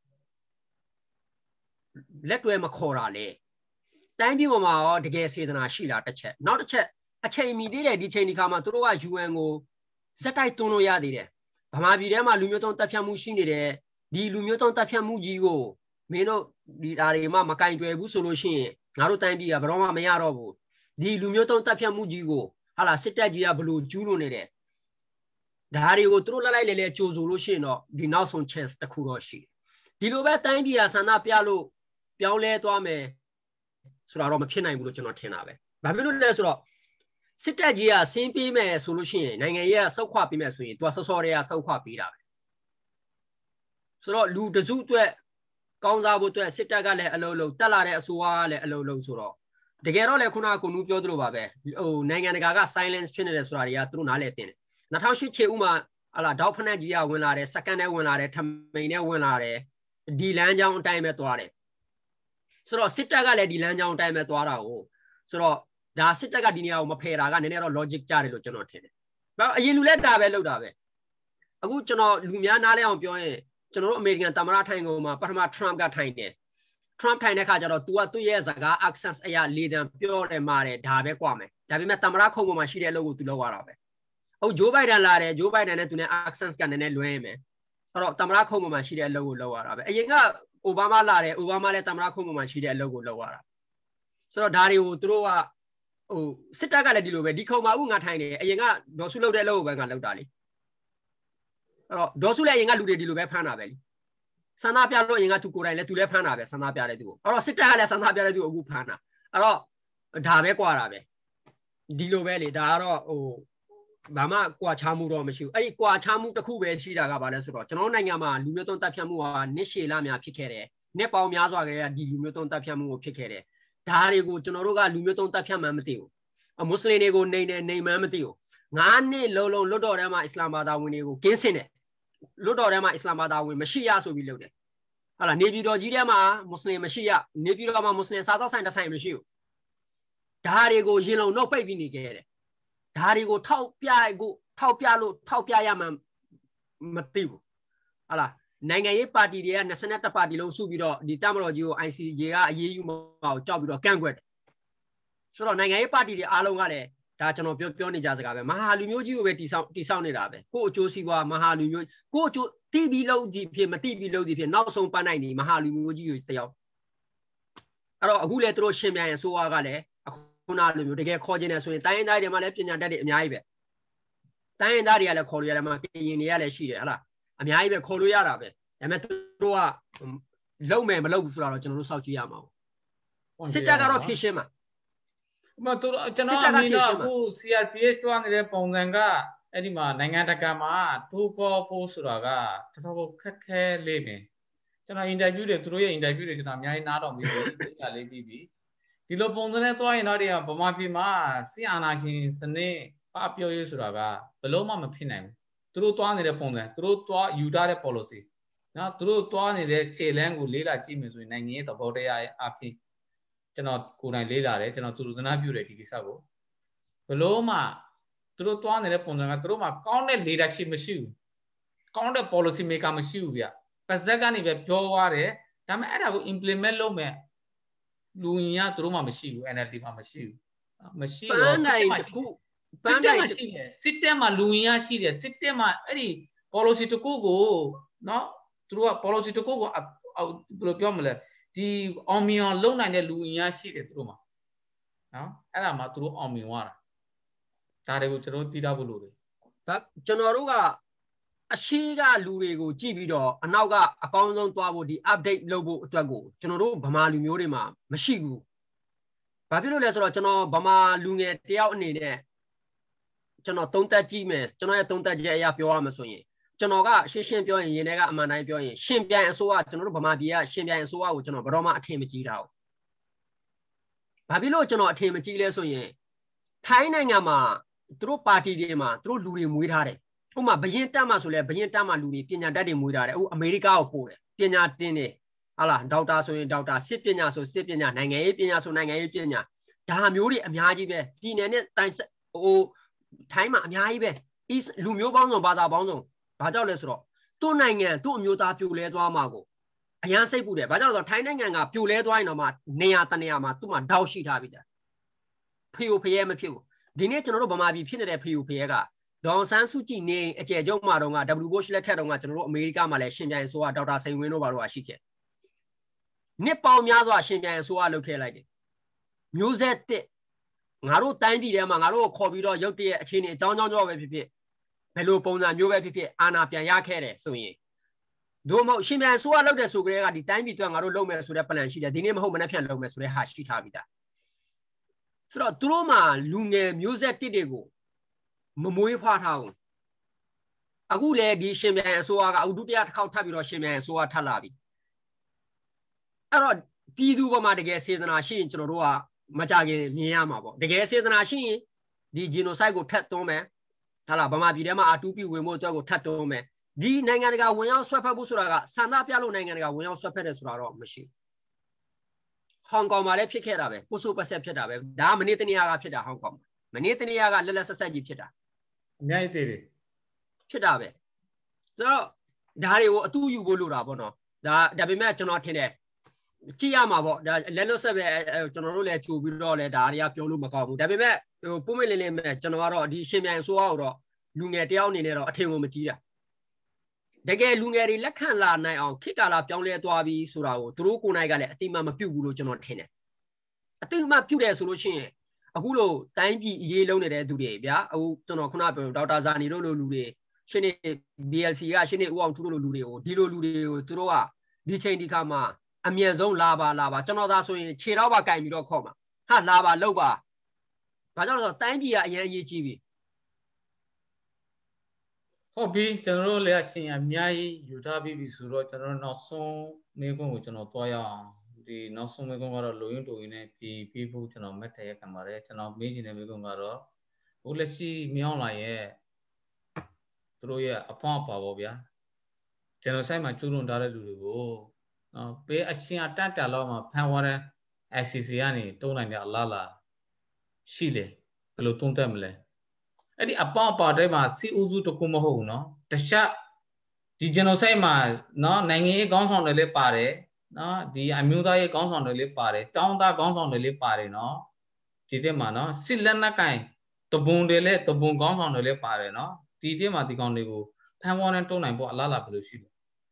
လက်တွဲမခေါ်တာလဲတိုင်းပြည်ပေါ်မှာရောတကယ်စေတနာရှိလားတစ်ချက်နောက်တစ်ချက်အချိန်မီသေးတယ်ဒီချိန်ဒီခါမှာသူတို့က UN ကိုဇက်တိုက်တွန်းလို့ရသေးတယ်ဗမာပြည်ထဲမှာလူမျိုးတုံးတပ်ဖြတ်မှုရှိနေတယ်ဒီလူမျိုးတုံးတပ်ဖြတ်မှုကြီးကိုမင်းတို့ဒီဓာတွေမှမကင်တွယ်ဘူးဆိုလို့ရှိရင်ငါတို့တိုင်းပြည်ကဘယ်တော့မှမရတော့ဘူးဒီလူမျိုးတုံးတပ်ဖြတ်မှုကြီးကိုဟာလာစစ်တပ်ကြီးကဘလို့ကျူးလွန်နေတယ်ဓာတွေကိုသူတို့လိုက်လဲကြိုးဆိုလို့ရှိရင်တော့ဒီနောက်ဆုံး chance တစ်ခုတော့ရှိတယ်ဒီလိုပဲတိုင်းပြည်ကဆန္ဒပြလို့ပြောင်းလဲသွားမယ်ဆိုတာတော့မဖြစ်နိုင်ဘူးလို့ကျွန်တော်ထင်တာပဲဘာဖြစ်လို့လဲဆိုတော့စစ်တပ်ကြီးကဆင်းပေးမယ်ဆိုလို့ရှိရင်နိုင်ငံရေးကစောက်ခွပေးမယ်ဆိုရင်သူကစောစောတွေကစောက်ခွပေးတာပဲဆိုတော့လူတစုအတွက်ကောင်းစားဖို့အတွက်စစ်တပ်ကလည်းအလုံးလုံးတက်လာတဲ့အစိုးရကလည်းအလုံးလုံးဆိုတော့တကယ်တော့လည်းခုနကကိုနူးပြောသလိုပါပဲဟိုနိုင်ငံတကာက silence ဖြစ်နေတယ်ဆိုတာတွေကသူတို့နားလည်တင်တယ်2008ခြေဥမှာဟာလာဒေါက်ဖနက်ကြီးကဝင်လာတယ်စကန်နဲ့ဝင်လာတယ်ထမိန်နဲ့ဝင်လာတယ်ဒီလမ်းကြောင်းအတိုင်းပဲသွားတယ်ဆိုတော့စစ်တပ်ကလည်းဒီလမ်းကြောင်းအတိုင်းပဲသွားတာကိုဆိုတော့ဒါစစ်တပ်ကဒီနေရာကိုမဖယ်တာကနည်းနည်းတော့ logic ကြတယ်လို့ကျွန်တော်ထင်တယ်အရင်လူလက်တာပဲလောက်တာပဲအခုကျွန်တော်လူများနားလဲအောင်ပြောရင်ကျွန်တော်တို့အမေရိကန်သမ္မတထိုင်ကုန်မှာပထမ Trump ကထိုင်တယ် Trump ထိုင်တဲ့ခါကျတော့ तू ကသူ့ရဲ့စကား accent အရာလေးတန်ပြောတယ်မှာတယ်ဒါပဲกว่าမယ်ဒါပေမဲ့သမ္မတခုံပေါ်မှာရှိတဲ့အလုပ်ကို तू လုပ်ရတာပဲဟုတ် Joe Biden လာတယ် Joe Biden နဲ့ तू နဲ့ accent ကနည်းနည်းလွဲမယ်အဲ့တော့သမ္မတခုံပေါ်မှာရှိတဲ့အလုပ်ကိုလုပ်ရတာပဲအရင်က Obama လာတယ် Obama လည်းသမ္မတခုံပေါ်မှာရှိတဲ့အလုပ်ကိုလုပ်ရတာဆိုတော့ဒါတွေကိုသူတို့ကဟိုစစ်တပ်ကလည်းဒီလိုပဲဒီခုံမှာဥငါထိုင်နေအရင်ကဒေါ်စုလုပ်တဲ့အလုပ်ကိုပဲငါလုပ်တာလေအဲ့တော့ဒေါ်စုလည်းအရင်ကလူတွေဒီလိုပဲဖမ်းတာပဲလေဆန္ဒပြလို့အရင်ကသူကိုယ်တိုင်လည်းသူလည်းဖမ်းတာပဲဆန္ဒပြတဲ့သူကိုအဲ့တော့စစ်တပ်ကလည်းဆန္ဒပြတဲ့သူကိုအခုဖမ်းတာအဲ့တော့ဒါပဲကွာတာပဲဒီလိုပဲလေဒါကတော့ဟိုဘာမှကွာခြားမှုတော့မရှိဘူးအဲ့ဒီကွာခြားမှုတစ်ခုပဲရှိတာကဘာလဲဆိုတော့ကျွန်တော်နိုင်ငံမှာလူမျိုးတုံးတပ်ဖြတ်မှုဟာနှစ်ရှည်လများဖြစ်ခဲ့တယ်နှစ်ပေါင်းများစွာကလေးကဒီလူမျိုးတုံးတပ်ဖြတ်မှုကိုဖြစ်ခဲ့တယ်ဒါတွေကိုကျွန်တော်တို့ကလူမျိုးတုံးတပ်ဖြတ်မှန်းမသိဘူးမွတ်စလင်တွေကိုနေမှန်းမသိဘူး9နှစ်လုံးလုံးလွတ်တော်ထဲမှာအစ္စလာမ်ဘာသာဝင်တွေကိုကင်းစင်တယ်လွတ်တော်ထဲမှာအစ္စလာမ်ဘာသာဝင်မရှိရဆိုပြီးလုပ်တယ်ဟာလာနေပြည်တော်ကြီးထဲမှာမွတ်စလင်မရှိရနေပြည်တော်မှာမွတ်စလင်စားသောက်ဆိုင်တစ်ဆိုင်မရှိဘူးဒါတွေကိုရင်လုံးနှုတ်ပိတ်ပြီးနေခဲ့တယ်ဒါတွေကိုထောက်ပြရမှမသိဘူးဟာလာနိုင်ငံရေးပါတီတွေက21ပါတီလုံးစုပြီးတော့ဒီတမတော်ကြီးကို ICJ ကအရေးယူမှာကိုကြောက်ပြီးတော့ကန့်ကွက်တယ်ဆိုတော့နိုင်ငံရေးပါတီတွေအားလုံးကလည်းဒါကျွန်တော်ပြောနေကြစကားပဲမဟာလူမျိုးကြီးကိုပဲတိဆောက်နေတာပဲကို့အကျိုးစီးပွားမဟာလူမျိုးကို့အကျိုးတိပြီးလို့ဒီဖြစ်မတိပြီးလို့ဒီဖြစ်နောက်ဆုံးပန်းနိုင်နေမဟာလူမျိုးကြီးကိုတယောက်အဲ့တော့အခုလည်းသူတို့ရှင်ပြန်ရင်ဆိုးွားကလည်းအခုနာလူမျိုးတကယ်ခေါ်ကျင်တယ်ဆိုရင်တိုင်းရင်းသားတွေမှာလည်းပညာတတ်တွေအများကြီးပဲတိုင်းရင်းသားတွေကလည်းခေါ်လို့ရတယ်မှာကရင်တွေကလည်းရှိတယ်ဟလားအများကြီးပဲခေါ်လို့ရတာပဲဒါပေမဲ့သူတို့ကလုံမယ်မလုံဘူးဆိုတော့ကျွန်တော်တို့စောင့်ကြည့်ရမှာပေါ့စစ်တပ်ကတော့ဖြည့်ရှင်းမှာမတော်ကျွန်တော်အမြင်တော့အခု CRPH တွားနေတဲ့ပုံစံကအဲ့ဒီမှာနိုင်ငံတကာမှာထိုးကောဖို့ဆိုတာကတော်တော်ခက်ခဲလေးပဲကျွန်တော်အင်တာဗျူးတွေသူတို့ရဲ့အင်တာဗျူးတွေကျွန်တော်အများကြီးနားတော်ပြီးပြီသိကြလေးပြီးပြီဒီလိုပုံစံနဲ့တွားရင်တော့ဒီဗမာပြည်မှာစစ်အာဏာရှင်စနစ်ပပျော်ရေးဆိုတာကဘယ်လို့မှမဖြစ်နိုင်ဘူးသူတို့တွားနေတဲ့ပုံစံသူတို့တွားယူထားတဲ့ policy နော်သူတို့တွားနေတဲ့ခြေလမ်းကိုလေးလာကြည့်မယ်ဆိုရင်နိုင်ငံရေးသဘောတရားရဲ့အဖြစ်ကျွန်တော်ကိုယ်တိုင်လေးလာတယ်ကျွန်တော်သူတို့သနာပြုတယ်ဒီကိစ္စကိုဘလို့မှသူတို့တွားနေတဲ့ပုံစံကသူတို့မှကောင်းတဲ့ leadership မရှိဘူးကောင်းတဲ့ policy maker မရှိဘူးဗျပါဇက်ကနေပဲပြောသွားတယ်ဒါပေမဲ့အဲ့ဒါကို implement လုပ်မယ်လူကြီးကသူတို့မှမရှိဘူး NLD မှမရှိဘူးမရှိတော့စစ်တပ်မှာရှိတယ်စစ်တပ်မှာလူကြီးရှိတယ်စစ်တပ်မှာအဲ့ဒီ policy တကူကိုနော်သူတို့က policy တကူကိုဘယ်လိုပြောမလဲဒီအောင်မြင်အောင်လုပ်နိုင်တဲ့လူအင်အားရှိတယ်သူတို့မှာနော်အဲ့ဒါမှသူတို့အောင်မြင်သွားတာဒါတွေကိုကျွန်တော်သိထားဖို့လိုတယ်ကျွန်တော်တို့ကအရှိကလူတွေကိုကြည့်ပြီးတော့အနောက်ကအကောင်းဆုံးသွားဖို့ဒီ update လုပ်ဖို့အတွက်ကိုကျွန်တော်တို့ဗမာလူမျိုးတွေမှာမရှိဘူးဘာဖြစ်လို့လဲဆိုတော့ကျွန်တော်ဗမာလူငယ်တယောက်အနေနဲ့ကျွန်တော်သုံးသပ်ကြည့်မယ်ကျွန်တော်ရဲ့သုံးသပ်ချက်အရပြောရမှာဆိုရင်ကျွန်တော်ကရှင်းပြောရင်ရင်ထဲကအမှန်တိုင်းပြောရင်ရှင်ပြန်အစိုးရကျွန်တော်တို့ဗမာပြည်ကရှင်ပြန်အစိုးရကိုကျွန်တော်ဘယ်တော့မှအထင်မကြီးတာဘူးဘာဖြစ်လို့ကျွန်တော်အထင်မကြီးလဲဆိုရင်ထိုင်းနိုင်ငံမှာသူတို့ပါတီတွေမှာသူတို့လူတွေမွေးထားတယ်ဥပမာဘရင်တက်မှာဆိုလဲဘရင်တက်မှာလူတွေပညာတတ်တွေမွေးထားတယ်အခုအမေရိကကိုပို့တယ်ပညာတင်းတယ်ဟာလားဒေါက်တာဆိုရင်ဒေါက်တာစစ်ပညာဆိုစစ်ပညာနိုင်ငံရေးပညာဆိုနိုင်ငံရေးပညာဒါမျိုးတွေအများကြီးပဲပြည်နယ်နဲ့တိုင်းဟိုထိုင်းမှာအများကြီးပဲလူမျိုးပေါင်းစုံဘာသာပေါင်းစုံဘာကြောင့်လဲဆိုတော့သူ့နိုင်ငံသူ့အမျိုးသားပြိုလဲသွားမှာကိုအရန်စိတ်ပူတယ်ဘာကြောင့်လဲဆိုတော့ထိုင်းနိုင်ငံကပြိုလဲသွားရင်တော့မှနေရာတနေရာမှာသူ့မှာတောက်ရှိထားပြီတဲ့ဖေယိုဖယဲမဖြစ်ဘူးဒီနေ့ကျွန်တော်တို့ဗမာပြည်ဖြစ်နေတဲ့ဖေယိုဖယဲကဒေါန်ဆန်းစုကြည်နေအကျယ်ကျုံမှာတော့က W Bush လက်ထက်တော့ကကျွန်တော်တို့အမေရိကမှာလည်းရှင်ပြန်ဆိုကဒေါက်တာစိန်ဝင်းတို့ဘာလို့ရှိခဲ့နှစ်ပေါင်းများစွာရှင်ပြန်ဆိုကလုပ်ခဲ့လိုက်တယ်မျိုးဆက်တစ်ငါတို့တိုင်းပြည်ထဲမှာငါတို့ကိုခေါ်ပြီးတော့ရုပ်တရက်အခြေအနေအကြောင်းကြောင့်ပဲဖြစ်ဖြစ်ဘယ်လိုပုံစံမျိုးပဲဖြစ်ဖြစ်အာဏာပြန်ရခဲ့တယ်ဆိုရင်တို့မဟုတ်ရှင်ပြန်ဆိုးရလောက်တဲ့ဆိုကြတဲ့ကဒီတိုင်းပြည်တော့ငါတို့လုံမယ်ဆိုတဲ့ plan ရှိတယ်ဒီနေ့မဟုတ်မနေ့ဖြန်လုံမယ်ဆိုတဲ့ဟာရှိထားပြီးသားဆိုတော့သူတို့မှာလူငယ်မျိုးဆက်တစ်တွေကိုမမွေးဖွားထားဘူးအခုလေဒီရှင်ပြန်အစိုးရကအခုဒုတိယတစ်ခေါက်ထပ်ပြီးတော့ရှင်ပြန်အစိုးရထပ်လာပြီအဲ့တော့ပြည်သူပေါ်မှာတကယ်စေတနာရှိရင်ကျွန်တော်တို့ကမကြခင်မြင်ရမှာပေါ့တကယ်စေတနာရှိရင်ဒီ genocide ကိုထပ်သွင်းမယ်ဟာလားဗမာပြည်ထဲမှာ R2P ဝင်ဖို့အတွက်ကိုထပ်သွင်းမယ်ဒီနိုင်ငံတကာဝင်ရောက်ဆွဲဖက်ဖို့ဆိုတာကဆန္ဒပြလို့နိုင်ငံတကာဝင်ရောက်ဆွဲဖက်တယ်ဆိုတာတော့မရှိဟောင်ကောင်မှာလည်းဖြစ်ခဲ့တာပဲပုစုပဆက်ဖြစ်တာပဲဒါကမနေ့တနေ့ကဖြစ်တာဟောင်ကောင်မနေ့တနေ့ကလက်လက်ဆက်ဆက်ကြီးဖြစ်တာအများကြီးသေးတယ်ဖြစ်တာပဲဆိုတော့ဒါတွေကိုအတူယူဖို့လိုတာပေါ့နော်ဒါပေမဲ့ကျွန်တော်ထင်တယ်ကြည့်ရမှာပေါ့ဒါလက်လွတ်ဆက်ပဲကျွန်တော်တို့လည်းကြိုပြီးတော့လည်းဒါတွေကပြောလို့မကောင်းဘူးဒါပေမဲ့ပုံမလင်းလင်းမဲ့ကျွန်တော်ကတော့ဒီရှင်ပြန်ဆိုးအောင်တော့လူငယ်တယောက်အနေနဲ့တော့အထင်ကိုမကြီးတာတကယ်လူငယ်တွေလက်ခံလာနိုင်အောင်ခေတ်ကာလပြောင်းလဲသွားပြီးဆိုတာကိုသူတို့ကိုယ်တိုင်ကလည်းအတိအမှမပြုတ်ဘူးလို့ကျွန်တော်ထင်တယ်အတိအမှပြုတ်တယ်ဆိုလို့ရှိရင်အခုလိုတိုင်းပြည်အရေးလုံးနေတဲ့သူတွေဗျာအခုကျွန်တော်ခုနပြောဒေါက်တာဇာနီတို့လိုလူတွေရှင်းနေ BLC ကရှင်းနေဦးအောင်ထူးတို့လိုလူတွေကိုဒီလိုလူတွေကိုသူတို့ကဒီချိန်ဒီခါမှာအမြဲဆုံးလာပါကျွန်တော်သာဆိုရင်ခြေတော့ပါကင်ပြီးတော့ခေါ်မှာဟာလာပါလောက်ပါဘာကြောင့်လဲဆိုတော့တိုင်းပြည်ကအရင်အရေးကြီးပြီဟုတ်ပြီကျွန်တော်တို့လည်းအရှင်အများကြီးယူထားပြီးပြီဆိုတော့ကျွန်တော်နောက်ဆုံးမေးခွန်းကိုကျွန်တော်တွားရအောင်ဒီနောက်ဆုံးမေးခွန်းကတော့လိုရင်းတိုရင်းနဲ့ပြီးဖို့ကျွန်တော်မက်ထရခံပါတယ်ကျွန်တော်မေးချင်တဲ့မေးခွန်းကတော့ဟိုလက်ရှိမြောင်းလာရဲ့သူတို့ရဲ့အဖွားပါပေါ့ဗျာကျွန်တော်ဆိုင်မှာကျူးလွန်ထားတဲ့လူတွေကိုပေးအရှင်အတတ်တာလောက်မှာဖန်ဝရန် ICC ကနေတုံးနိုင်တဲ့အလားလားရှိလေဘယ်လိုသုံးသပ်မလဲအဲ့ဒီအပေါင်းပါတဲ့မှာစီဦးစုတခုမဟုတ်ဘူးเนาะတခြားဒီ genocide မှာเนาะနိုင်ငံရေးခေါင်းဆောင်တွေလည်းပါတယ်เนาะဒီအမျိုးသားရေးခေါင်းဆောင်တွေလည်းပါတယ်တောင်းသားခေါင်းဆောင်တွေလည်းပါတယ်เนาะဒီတက်မှာเนาะစစ်လက်နက်ကင်တဘုံတွေလည်းတဘုံခေါင်းဆောင်တွေလည်းပါတယ်เนาะဒီတက်မှာဒီကောင်တွေကိုဖန်ဝရန်တုံးနိုင်ဖို့အလားလားဘယ်လိုရှိလဲ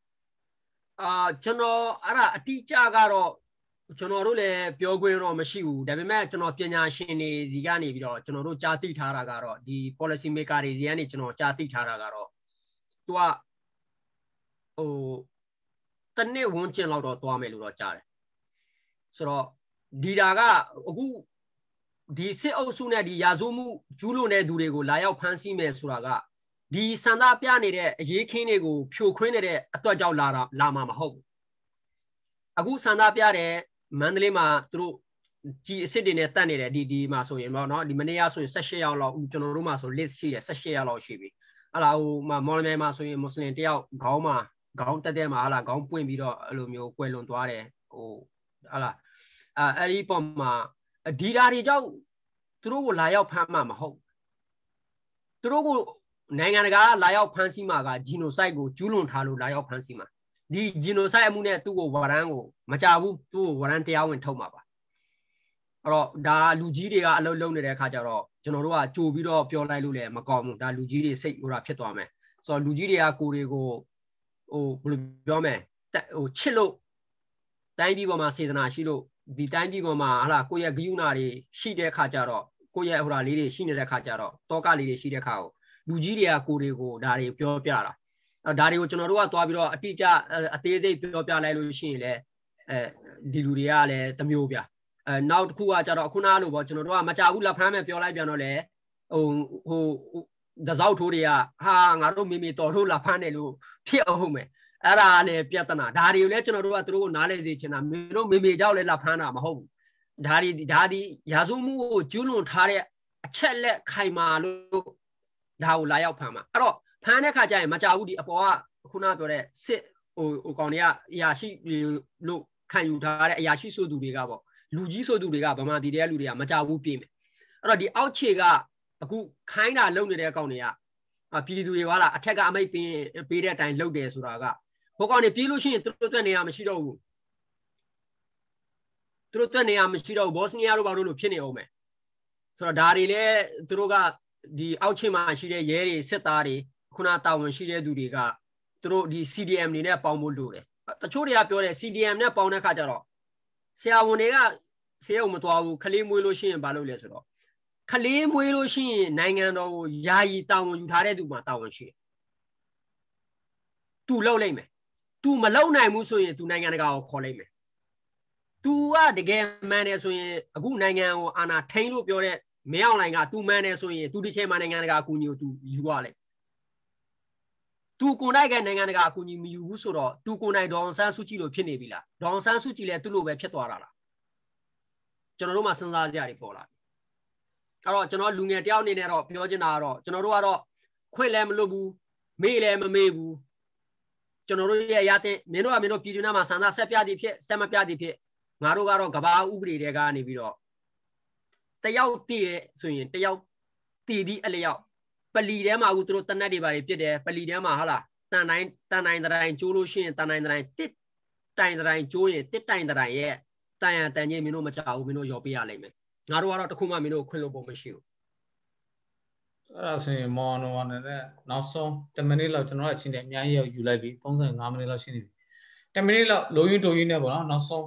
ကျွန်တော်အဲ့ဒါအတိအကျကတော့ကျွန်တော်တို့လည်းပြောခွင့်တော့မရှိဘူးဒါပေမဲ့ကျွန်တော်ပညာရှင်တွေစီကနေပြီးတော့ကျွန်တော်တို့ကြားသိထားတာကတော့ဒီ policy maker တွေစီကနေကျွန်တော်ကြားသိထားတာကတော့သူကဟိုတနစ်ဝန်းကျင်လောက်တော့သွားမယ်လို့တော့ကြားတယ်ဆိုတော့ဒီတာကအခုဒီစစ်အုပ်စုနဲ့ဒီရာဇဝမှုကျူးလွန်တဲ့သူတွေကိုလာရောက်ဖမ်းဆီးမယ်ဆိုတာကဒီစန္ဒပြနေတဲ့အရေးခင်းတွေကိုဖြိုခွင်းနေတဲ့အတွက်ကြောင့်လာမှာမဟုတ်ဘူးအခုစန္ဒပြတဲ့မန္တလေးမှာသူတို့ကြီးအစ်စ်တွေနဲ့တတ်နေတယ်ဒီမှာဆိုရင်ပေါ့နော်ဒီမနေ့ကဆိုရင်18ယောက်လောက်ကျွန်တော်တို့မှာဆို list ရှိတယ်18ယောက်လောက်ရှိပြီဟာလာဟိုမော်လမြိုင်မှာဆိုရင်မွတ်စလင်တယောက်ခေါင်းတက်တဲ့မှာဟာလာခေါင်းပွင့်ပြီးတော့အဲ့လိုမျိုးကွယ်လွန်သွားတယ်ဟိုဟာလာအဲ့ဒီပုံမှာဒီဓာတွေကြောင့်သူတို့ကိုလာရောက်ဖမ်းမှာမဟုတ်သူတို့ကိုနိုင်ငံတကာလာရောက်ဖမ်းဆီးမှာက genocide ကိုကျူးလွန်ထားလို့လာရောက်ဖမ်းဆီးမှာဒီ genocide အမှုနဲ့သူ့ကိုဝရမ်းကိုမကြဘူးသူ့ကိုဝရမ်းတရားဝင်ထုတ်မှာပါအဲ့တော့ဒါလူကြီးတွေကအလုပ်လုပ်နေတဲ့အခါကျတော့ကျွန်တော်တို့ကကြိုပြီးတော့ပြောလိုက်လို့လည်းမကောင်းဘူးဒါလူကြီးတွေစိတ်ဟိုတာဖြစ်သွားမယ်ဆိုတော့လူကြီးတွေကကိုတွေကိုဟိုဘယ်လိုပြောမလဲဟိုချစ်လို့တိုင်းပြည်ပေါ်မှာစေတနာရှိလို့ဒီတိုင်းပြည်ပေါ်မှာဟာလာကိုယ့်ရဲ့ဂယုဏတွေရှိတဲ့အခါကျတော့ကိုယ့်ရဲ့ဟိုတာလေးတွေရှိနေတဲ့အခါကျတော့တောကလေးတွေရှိတဲ့အခါကိုလူကြီးတွေကကိုတွေကိုဒါတွေပြောပြတာဒါတွေကိုကျွန်တော်တို့ကသွားပြီးတော့အတိအကျအသေးစိတ်ပြောပြလိုက်လို့ရှိရင်လည်းဒီလူတွေကလည်းတမျိုးဗျနောက်တစ်ခုကကြတော့ခုနလိုပေါ့ကျွန်တော်တို့ကမကြဘူးလက်ဖမ်းမဲ့ပြောလိုက်ပြန်တော့လေဟိုဒဇောက်ထိုးတွေကဟာငါတို့မေတော်ထိုးလက်ဖမ်းတယ်လို့ဖြစ်အောင်မယ်အဲ့ဒါလည်းပြဿနာဒါတွေကိုလည်းကျွန်တော်တို့ကသူတို့ကိုနားလဲစေချင်တာမင်းတို့မေကြောက်လဲလက်ဖမ်းတာမဟုတ်ဘူးဒါဒီရာဇဝမှုကိုကျူးလွန်ထားတဲ့အချက်လက်ခိုင်မာလို့ဒါကိုလာရောက်ဖမ်းမှာအဲ့တော့ဖမ်းတဲ့ခါကျရင်မကြဘူးဒီအပေါ်ကခုနပြောတဲ့စစ်ဟိုကောင်တွေကအရာရှိလို့ခံယူထားတဲ့အရာရှိဆိုသူတွေကပေါ့လူကြီးဆိုသူတွေကဗမာပြည်တဲ့လူတွေကမကြဘူးပြင်မယ်အဲ့တော့ဒီအောက်ခြေကအခုခိုင်းတာလုံနေတဲ့အကောင်တွေကပြည်သူတွေကလာအထက်ကအမိတ်ပေးတဲ့အတိုင်းလုပ်တယ်ဆိုတာကဟိုကောင်တွေပြေးလို့ရှိရင်သူတို့အတွက်နေရာမရှိတော့ဘူးသူတို့အတွက်နေရာမရှိတော့ဘူးဘော့စနီးယားတို့ဘာလို့လို့ဖြစ်နေအောင်မယ်ဆိုတော့ဒါတွေလည်းသူတို့ကဒီအောက်ခြေမှာရှိတဲ့ရဲတွေစစ်သားတွေခုနတာဝန်ရှိတဲ့သူတွေကသူတို့ဒီ CDM နေနဲ့ပေါင်းဖို့လိုတယ်တချို့တွေကပြောတယ် CDM နဲ့ပေါင်းတဲ့ခါကျတော့ဆရာဝန်တွေကဆေးရုံမသွားဘူးခလေးမွေးလို့ရှိရင်ဘာလုပ်လဲဆိုတော့ခလေးမွေးလို့ရှိရင်နိုင်ငံတော်ကိုယာယီတာဝန်ယူထားတဲ့သူမှတာဝန်ရှိတယ်သူလှုပ်လိုက်မယ်သူမလုံနိုင်ဘူးဆိုရင် तू နိုင်ငံတကာကိုခေါ်လိုက်မယ် तू ကတကယ်မှန်တယ်ဆိုရင်အခုနိုင်ငံကိုအာဏာထိန်းလို့ပြောတဲ့မင်းအောင်လှိုင်က तू မှန်တယ်ဆိုရင် तू ဒီချိန်မှာနိုင်ငံတကာအကူအညီကို तू ယူရလိုက် तू ကိုနိုင်ကနိုင်ငံတကာအကူအညီမယူဘူးဆိုတော့ तू ကိုနိုင်ဒေါအောင်ဆန်းစုကြည်လို့ဖြစ်နေပြီလားဒေါအောင်ဆန်းစုကြည်လည်းသူ့လိုပဲဖြစ်သွားတာလားကျွန်တော်တို့မှစဉ်းစားကြရပေါ်လာအဲ့တော့ကျွန်တော်လူငယ်တယောက်အနေနဲ့တော့ပြောချင်တာကတော့ကျွန်တော်တို့ကတော့ခွင့်လည်းမလွတ်ဘူးမေးလည်းမမေးဘူးကျွန်တော်တို့ရဲ့ရတဲ့မင်းတို့ကမင်းတို့ပြည်တွင်းမှာဆန္ဒဆက်ပြသည်ဖြစ်ဆက်မပြသည်ဖြစ်ငါတို့ကတော့ကဘာဥပဒေတွေကနေပြီးတော့တယောက်တည်ရဆိုရင်တယောက်တည်သည့်အလျောက်ပလီထဲမှာအခုတို့တနက်တွေပါတယ်ပြစ်တယ်ပလီထဲမှာဟုတ်လားတန်တိုင်းကျိုးလို့ရှိရင်တန်တိုင်းတစ်တိုင်တိုင်းကျိုးရင်တစ်တိုင်တိုင်းရဲ့တန်ရန်တန်ကြီးမင်းတို့မကြောက်ဘူးမင်းတို့ရောပေးရလိမ့်မယ်ငါတို့ကတော့တခုမှမင်းတို့ခွင့်လို့ပုံမရှိဘူးအဲ့ဒါဆိုရင်မော်နော်နဲ့နောက်ဆုံး10မိနစ်လောက်ကျွန်တော်အချင်းနဲ့အများကြီးရောက်ယူလိုက်ပြီ35မိနစ်လောက်ရှိနေပြီ10မိနစ်လောက်လိုရင်းတိုရင်းနဲ့ပေါ့နော်နောက်ဆုံး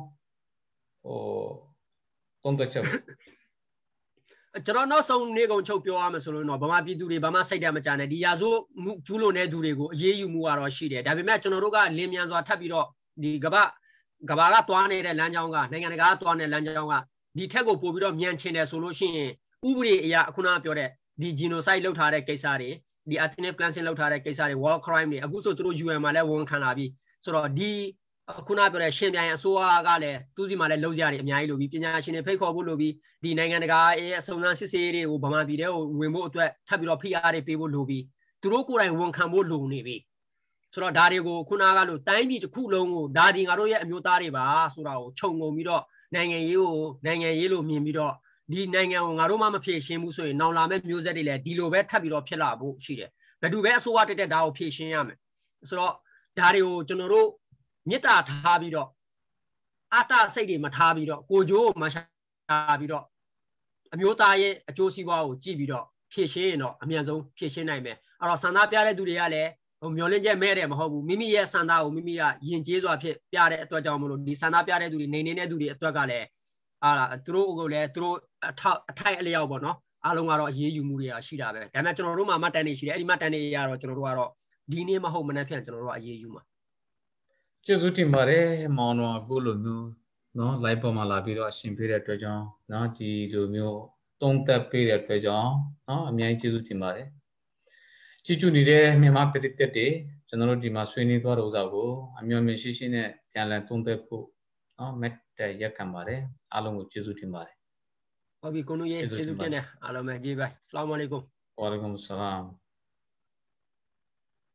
သုံးသက်ချက်ကျွန်တော်နောက်ဆုံးနေကုန်ချုပ်ပြောရမယ်ဆိုလို့တော့ဗမာပြည်သူတွေဘာမှစိတ်ဓာတ်မကြနဲ့ဒီရာဇိုးမှုကျူးလွန်တဲ့သူတွေကိုအေးအေးယူမှုကတော့ရှိတယ်ဒါပေမဲ့ကျွန်တော်တို့ကလင်းမြန်စွာထပ်ပြီးတော့ဒီကဘာကသွားနေတဲ့လမ်းကြောင်းကနိုင်ငံတကာကသွားနေတဲ့လမ်းကြောင်းကဒီထက်ကိုပို့ပြီးတော့မြန်ချင်တယ်ဆိုလို့ရှိရင်ဥပဒေအရာအခုနကပြောတဲ့ဒီ genocide လုပ်ထားတဲ့ကိစ္စတွေဒီ ethnic cleansing လုပ်ထားတဲ့ကိစ္စတွေ war crime တွေအခုဆိုသူတို့ UN မှာလည်းဝန်ခံလာပြီဆိုတော့ဒီခုနပြောတဲ့ရှင်ပြိုင်အစိုးရကလည်းသူစီမှာလည်းလုံးစရာတွေအများကြီးလိုပြီးပညာရှင်တွေဖိတ်ခေါ်ဖို့လိုပြီးဒီနိုင်ငံတကာရဲ့အစုံစမ်းစစ်ဆေးတွေကိုဗမာပြည်ထဲကိုဝင်ဖို့အတွက်ထပ်ပြီးတော့ဖိအားတွေပေးဖို့လိုပြီးသူတို့ကိုယ်တိုင်ဝန်ခံဖို့လိုနေပြီဆိုတော့ဒါတွေကိုခုနကလို့တိုင်းပြည်တစ်ခုလုံးကိုဒါဒီငါတို့ရဲ့အမျိုးသားတွေပါဆိုတာကိုခြုံငုံပြီးတော့နိုင်ငံရေးလို့မြင်ပြီးတော့ဒီနိုင်ငံကိုငါတို့မှမဖြေရှင်းဘူးဆိုရင်နောင်လာမဲ့မျိုးဆက်တွေလည်းဒီလိုပဲထပ်ပြီးတော့ဖြစ်လာဖို့ရှိတယ်ဘယ်သူပဲအစိုးရတက်ဒါကိုဖြေရှင်းရမယ်ဆိုတော့ဒါတွေကိုကျွန်တော်တို့မေတ္တာထားပြီးတော့အတ္တစိတ်တွေမထားပြီးတော့ကိုကြိုးကိုမရှာပြီးတော့အမျိုးသားရဲ့အကျိုးစီးပွားကိုကြည့်ပြီးတော့ဖြည့်ရှင်းရင်တော့အမြန်ဆုံးဖြည့်ရှင်းနိုင်မယ်အဲ့တော့ဆန္ဒပြတဲ့သူတွေကလည်းမျောလင့်ချက်မဲ့တယ်မဟုတ်ဘူးမိမိရဲ့ဆန္ဒကိုမိမိကယဉ်ကျေးစွာဖြစ်ပြတဲ့အတွက်ကြောင့်မလို့ဒီဆန္ဒပြတဲ့သူတွေနေနေတဲ့သူတွေအတွက်ကလည်းသူတို့ကိုလည်းသူတို့အထိုက်အလျောက်ပေါ့နော်အားလုံးကတော့အရေးယူမှုတွေရှိတာပဲဒါပေမဲ့ကျွန်တော်တို့မှာမှတ်တမ်းတွေရှိတယ်အဲ့ဒီမှတ်တမ်းတွေအရတော့ကျွန်တော်တို့ကတော့ဒီနေ့မဟုတ်မနေ့ဖြန်ကျွန်တော်တို့ကအရေးယူမှာကျေးဇူးတင်ပါတယ်မောင်တော်အခုလိုမျိုးနော် live ပေါ်မှာလာပြီးတော့အရှင်ပေးတဲ့အတွက်ကြောင့်နော်ဒီလိုမျိုးသုံးသက်ပေးတဲ့အတွက်ကြောင့်နော်အများကြီးကျေးဇူးတင်ပါတယ်ကြည့်ကြနေတဲ့မြန်မာပရိသတ်တွေကျွန်တော်တို့ဒီမှာဆွေးနွေးသွားတဲ့ဥစ္စာကိုအမျှော်မြင်ရှိရှိနဲ့ပြန်လည်သုံးသက်ဖို့နော်မက်တဲ့ရက်ခံပါတယ်အားလုံးကိုကျေးဇူးတင်ပါတယ်ဟုတ်ပြီကိုနုရဲ့ကျေးဇူးတင်တယ်အားလုံးပဲကျေးဇူးပဲအစ္စလာမ်အလိုင်ကွမ်ဝါလൈကွမ်ဆလမ်